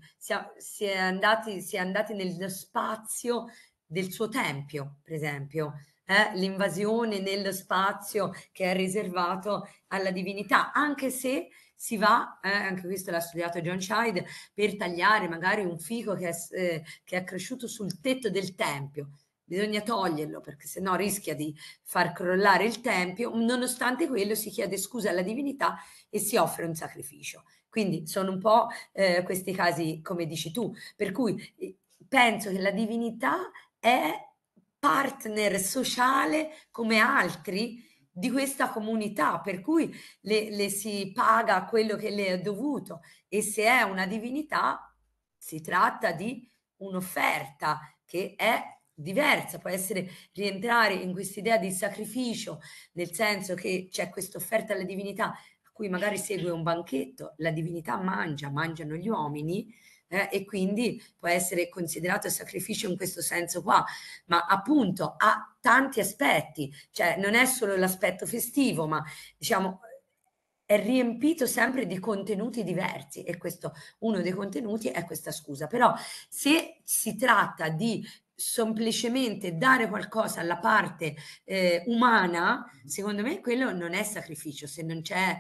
andati nello spazio del suo tempio, per esempio, l'invasione nello spazio che è riservato alla divinità, anche se si va, anche questo l'ha studiato John Scheid, per tagliare magari un fico che è cresciuto sul tetto del tempio. Bisogna toglierlo perché sennò rischia di far crollare il tempio. Nonostante quello si chiede scusa alla divinità e si offre un sacrificio. Quindi sono un po' questi casi, come dici tu, per cui penso che la divinità è partner sociale come altri di questa comunità, per cui le si paga quello che le è dovuto, e se è una divinità si tratta di un'offerta che è diversa, può rientrare in quest'idea di sacrificio, nel senso che c'è questa offerta alla divinità a cui magari segue un banchetto, la divinità mangiano gli uomini, e quindi può essere considerato sacrificio in questo senso qua, ma appunto ha tanti aspetti, cioè non è solo l'aspetto festivo, ma diciamo è riempito sempre di contenuti diversi, e questo, uno dei contenuti è questa scusa. Però se si tratta di semplicemente dare qualcosa alla parte umana, secondo me quello non è sacrificio, se non c'è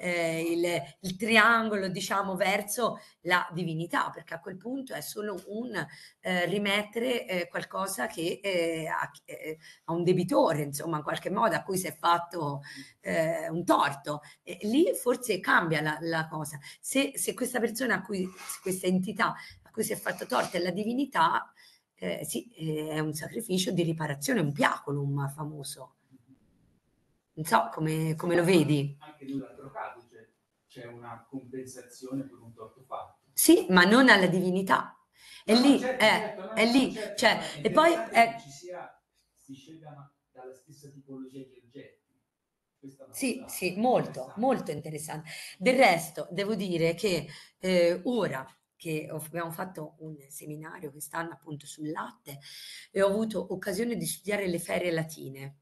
il triangolo, diciamo, verso la divinità, perché a quel punto è solo un rimettere qualcosa che a un debitore, insomma, in qualche modo, a cui si è fatto un torto. Lì forse cambia la cosa. Se questa persona questa entità a cui si è fatto torto è la divinità, sì, è un sacrificio di riparazione, un piaculum famoso. Non so come lo vedi. Anche nell'altro caso c'è una compensazione per un torto fatto. Sì, ma non alla divinità. È lì, è lì. Cioè, e poi si scelgano dalla stessa tipologia di oggetti. Sì, molto, molto interessante. Del resto, devo dire che ora che abbiamo fatto un seminario quest'anno appunto sul latte e ho avuto occasione di studiare le ferie latine.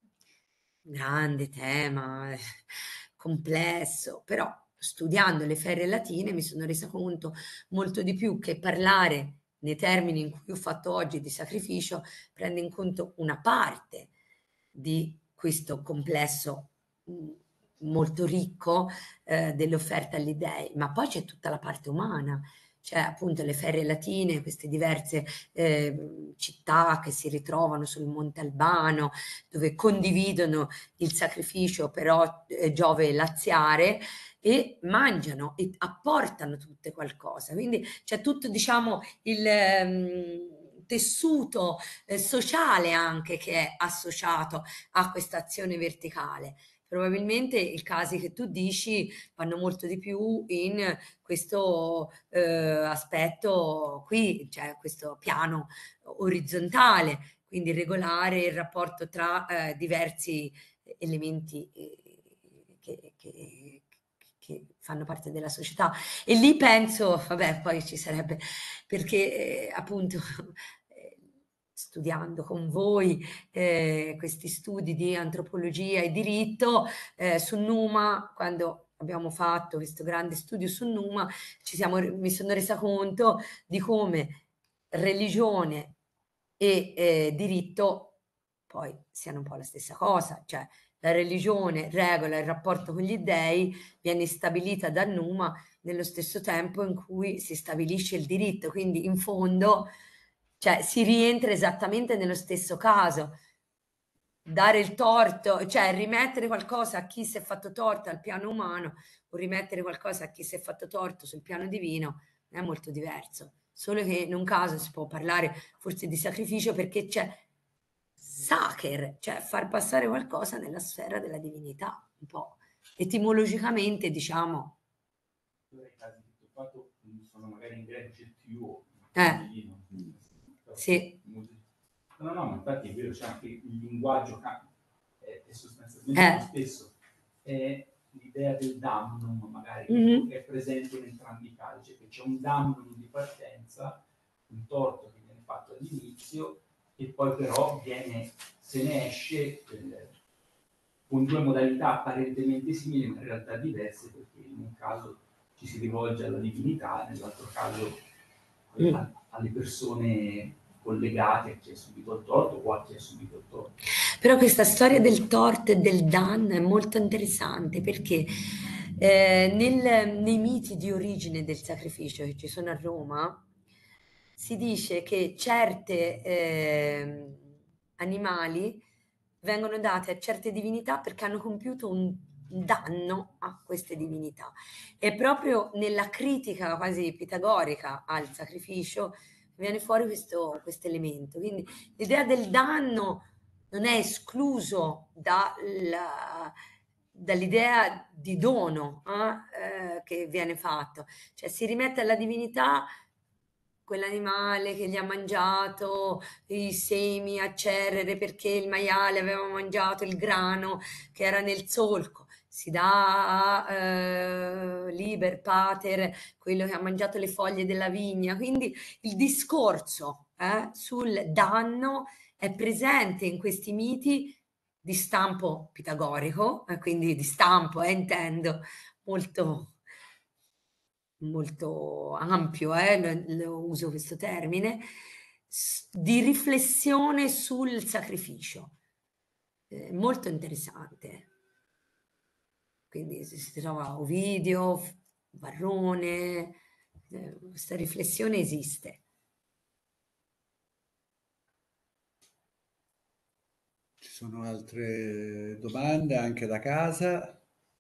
Grande tema, complesso, però studiando le ferie latine mi sono resa conto molto di più che parlare nei termini in cui ho fatto oggi di sacrificio prende in conto una parte di questo complesso molto ricco dell'offerta agli dèi, ma poi c'è tutta la parte umana, c'è appunto le Ferie Latine, queste diverse città che si ritrovano sul Monte Albano, dove condividono il sacrificio per Giove laziare, e mangiano e apportano tutte qualcosa. Quindi c'è tutto, diciamo, il tessuto sociale anche che è associato a questa azione verticale. Probabilmente i casi che tu dici vanno molto di più in questo aspetto qui, cioè questo piano orizzontale, quindi regolare il rapporto tra diversi elementi che fanno parte della società. E lì penso, vabbè, poi ci sarebbe, perché appunto studiando con voi questi studi di antropologia e diritto su Numa, quando abbiamo fatto questo grande studio su Numa, mi sono resa conto di come religione e diritto poi siano un po' la stessa cosa, cioè la religione regola il rapporto con gli dèi, viene stabilita da Numa nello stesso tempo in cui si stabilisce il diritto, quindi in fondo, cioè, si rientra esattamente nello stesso caso. Dare il torto, cioè rimettere qualcosa a chi si è fatto torto al piano umano o rimettere qualcosa a chi si è fatto torto sul piano divino è molto diverso. Solo che in un caso si può parlare forse di sacrificio perché c'è sacer, cioè far passare qualcosa nella sfera della divinità, un po'. Etimologicamente, diciamo. I casi di tutto fatto sono magari in greco CTU, sì. No, ma infatti è vero, c'è anche il linguaggio è sostanzialmente lo stesso. È l'idea del damnum, magari, che è presente in entrambi i casi, cioè che c'è un damnum di partenza, un torto che viene fatto all'inizio, e poi però se ne esce con due modalità apparentemente simili, ma in realtà diverse, perché in un caso ci si rivolge alla divinità, nell'altro caso alle persone collegate a chi ha subito il torto o a chi ha subito il torto. Però questa storia del torto e del danno è molto interessante perché nei miti di origine del sacrificio che ci sono a Roma si dice che certe animali vengono date a certe divinità perché hanno compiuto un danno a queste divinità. E proprio nella critica quasi pitagorica al sacrificio viene fuori questo elemento. Quindi l'idea del danno non è escluso dall'idea di dono che viene fatto. Cioè si rimette alla divinità quell'animale che gli ha mangiato i semi a Cerere perché il maiale aveva mangiato il grano che era nel solco. Si dà a Liber Pater, quello che ha mangiato le foglie della vigna. Quindi il discorso sul danno è presente in questi miti di stampo pitagorico, quindi di stampo intendo molto ampio, lo uso questo termine, di riflessione sul sacrificio. Molto interessante. Quindi si trova Ovidio, Varrone, questa riflessione esiste. Ci sono altre domande anche da casa?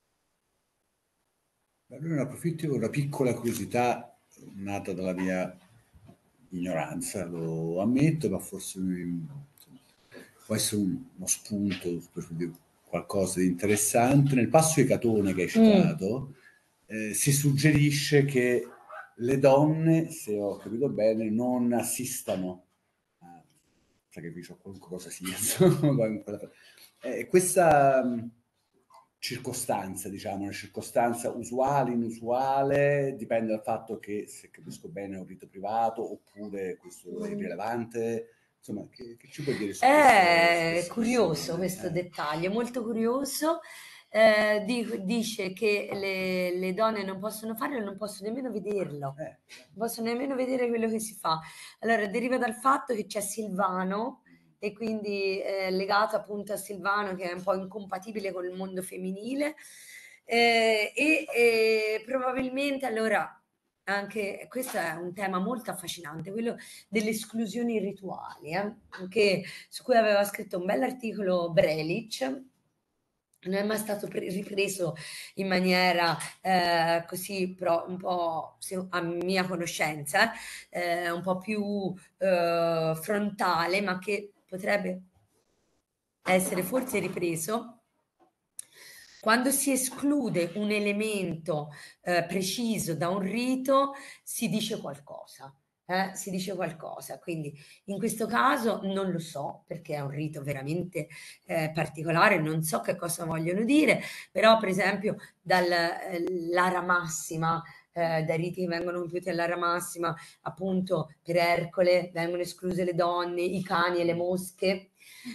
Allora ne approfitto con una piccola curiosità nata dalla mia ignoranza, lo ammetto, ma forse può essere uno spunto per dire qualcosa di interessante. Nel passo di Catone che hai citato si suggerisce che le donne, se ho capito bene, non assistano a sacrificio, qualunque cosa sia, insomma, questa circostanza, diciamo, una circostanza usuale, inusuale, dipende dal fatto che, se capisco bene, è un rito privato oppure questo è irrilevante. Insomma, che ci puoi dire su questo? È curioso questo dettaglio, molto curioso. Dice che le donne non possono farlo e non possono nemmeno vederlo, non possono nemmeno vedere quello che si fa. Allora, deriva dal fatto che c'è Silvano, e quindi legato appunto a Silvano, che è un po' incompatibile con il mondo femminile, e probabilmente allora anche questo è un tema molto affascinante, quello delle esclusioni rituali, anche su cui aveva scritto un bell'articolo Brelic. Non è mai stato ripreso in maniera così, però un po' a mia conoscenza, un po' più frontale, ma che potrebbe essere forse ripreso. Quando si esclude un elemento preciso da un rito, si dice qualcosa. Si dice qualcosa, quindi in questo caso non lo so perché è un rito veramente particolare, non so che cosa vogliono dire, però per esempio dall'ara massima, dai riti che vengono compiuti all'ara massima, appunto per Ercole vengono escluse le donne, i cani e le mosche.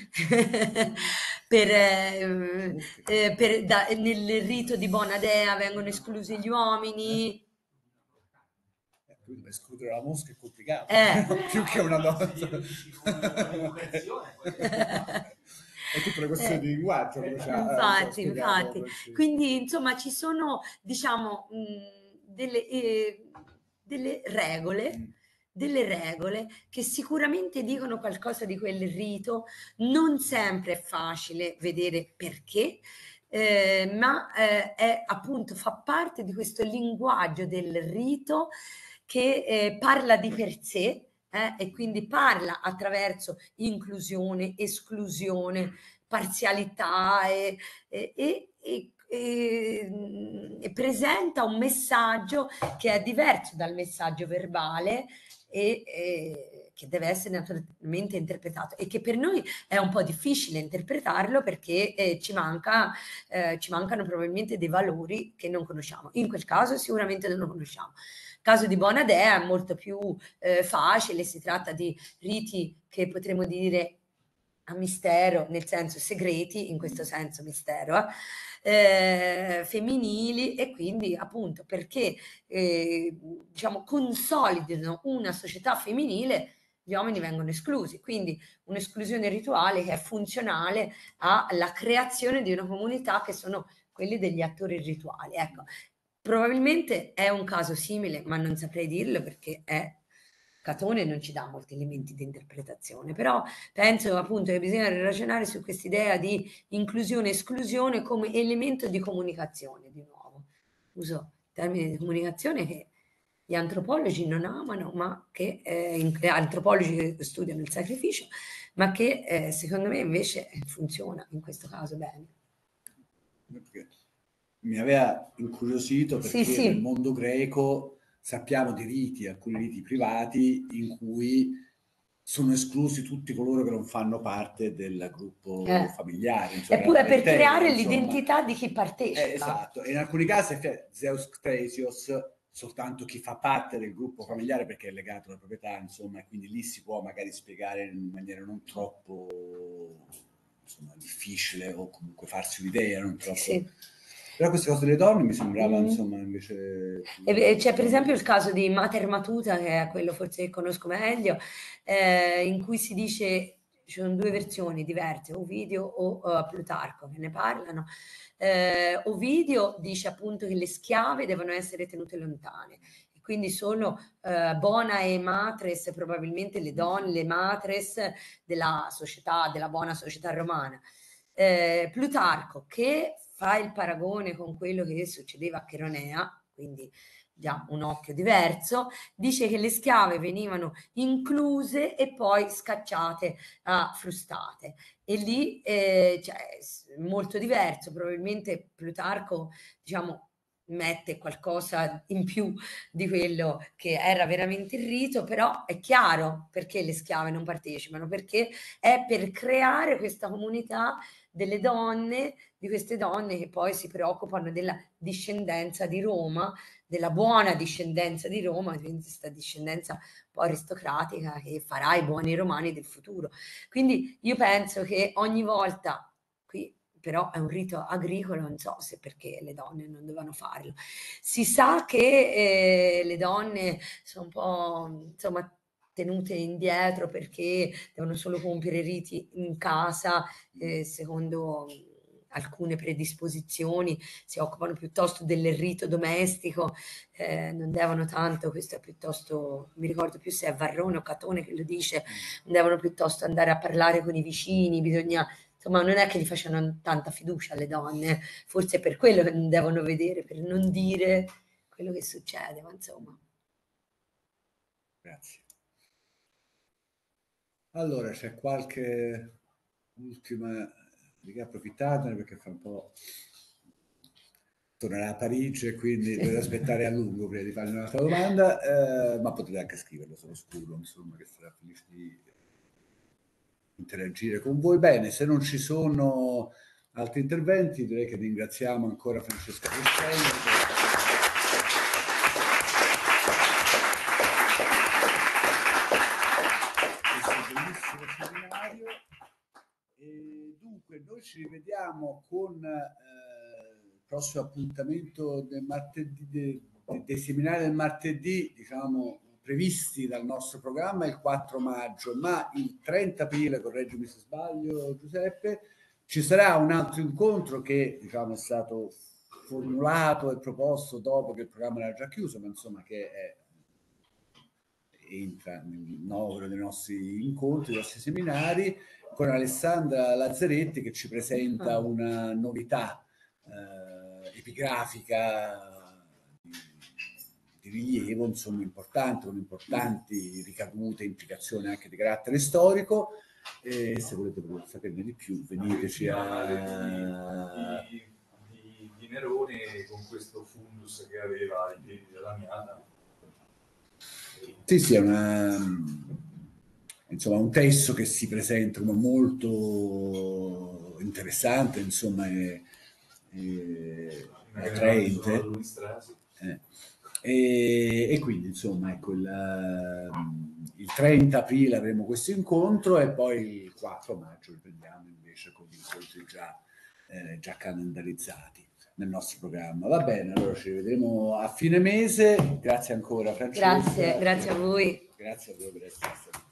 Nel rito di Bonadea vengono esclusi gli uomini. Quindi escludere la mosca è complicato, più che una donna. È tutta una questione di linguaggio. Infatti. Quindi, insomma, ci sono, diciamo, delle regole che sicuramente dicono qualcosa di quel rito. Non sempre è facile vedere perché, ma è appunto fa parte di questo linguaggio del rito che parla di per sé, e quindi parla attraverso inclusione, esclusione, parzialità e presenta un messaggio che è diverso dal messaggio verbale e che deve essere naturalmente interpretato e che per noi è un po' difficile interpretarlo perché ci mancano probabilmente dei valori che non conosciamo. In quel caso sicuramente non lo conosciamo. Il caso di Bonadea è molto più facile, si tratta di riti che potremmo dire a mistero, nel senso segreti, in questo senso mistero, femminili, e quindi appunto perché diciamo consolidano una società femminile, gli uomini vengono esclusi, quindi un'esclusione rituale che è funzionale alla creazione di una comunità che sono quelli degli attori rituali. Ecco, probabilmente è un caso simile, ma non saprei dirlo perché Catone non ci dà molti elementi di interpretazione, però penso appunto che bisogna ragionare su quest'idea di inclusione e esclusione come elemento di comunicazione, di nuovo. Uso termini di comunicazione che gli antropologi non amano, ma che antropologi che studiano il sacrificio, ma che secondo me invece funziona in questo caso bene. Mi aveva incuriosito perché nel mondo greco sappiamo di riti, alcuni riti privati in cui sono esclusi tutti coloro che non fanno parte del gruppo familiare. Insomma, eppure per creare l'identità di chi partecipa. Esatto, e in alcuni casi Zeus Ctesios soltanto chi fa parte del gruppo familiare perché è legato alla proprietà, insomma, e quindi lì si può magari spiegare in maniera non troppo difficile o comunque farsi un'idea, non troppo... Però queste cose delle donne mi sembrava, insomma, invece... C'è per esempio il caso di Mater Matuta, che è quello forse che conosco meglio, in cui si dice, ci sono due versioni diverse, Ovidio o Plutarco, che ne parlano. Ovidio dice appunto che le schiave devono essere tenute lontane, e quindi sono bona e matres, probabilmente le donne, le matres della società, della buona società romana. Plutarco, che fa il paragone con quello che succedeva a Cheronea, quindi già un occhio diverso, dice che le schiave venivano incluse e poi scacciate a frustate. E lì cioè, molto diverso, probabilmente Plutarco, diciamo, mette qualcosa in più di quello che era veramente il rito, però è chiaro perché le schiave non partecipano, perché è per creare questa comunità delle donne, di queste donne che poi si preoccupano della discendenza di Roma, della buona discendenza di Roma, quindi questa discendenza un po' aristocratica che farà i buoni romani del futuro. Quindi io penso che ogni volta, qui però è un rito agricolo, non so se perché le donne non dovevano farlo, si sa che le donne sono un po', insomma, tenute indietro perché devono solo compiere riti in casa secondo alcune predisposizioni, si occupano piuttosto del rito domestico, non devono tanto, questo è piuttosto, mi ricordo più se è Varrone o Catone che lo dice, non devono piuttosto andare a parlare con i vicini, bisogna, insomma, non è che gli facciano tanta fiducia alle donne, forse è per quello che non devono vedere, per non dire quello che succede, ma insomma. Grazie. Allora, c'è qualche ultima, di che approfittatene perché fa un po', tornerà a Parigi e quindi dovete aspettare a lungo prima di fargli un'altra domanda, ma potete anche scriverlo, sono sicuro, insomma, che sarà felice di interagire con voi. Bene, se non ci sono altri interventi, direi che ringraziamo ancora Francesca Crescenzi. Dunque, noi ci rivediamo con il prossimo appuntamento del martedì, dei seminari del martedì, diciamo, previsti dal nostro programma il 4 maggio, ma il 30 aprile, correggimi se sbaglio Giuseppe, ci sarà un altro incontro che, diciamo, è stato formulato e proposto dopo che il programma era già chiuso, ma insomma che entra nel novero dei nostri incontri, dei nostri seminari, con Alessandra Lazzaretti che ci presenta una novità epigrafica di rilievo, insomma, importante, con importanti ricadute e implicazioni anche di carattere storico. E se volete saperne di più, veniteci di Nerone con questo fundus che aveva ai piedi della Miata. Sì, è insomma, un testo che si presenta come molto interessante, insomma, è attraente. E quindi, insomma, ecco, il 30 aprile avremo questo incontro e poi il 4 maggio riprendiamo invece con gli incontri già calendarizzati nel nostro programma. Va bene, allora ci rivedremo a fine mese. Grazie ancora, Francesca. Grazie a voi. Grazie a voi per essere stati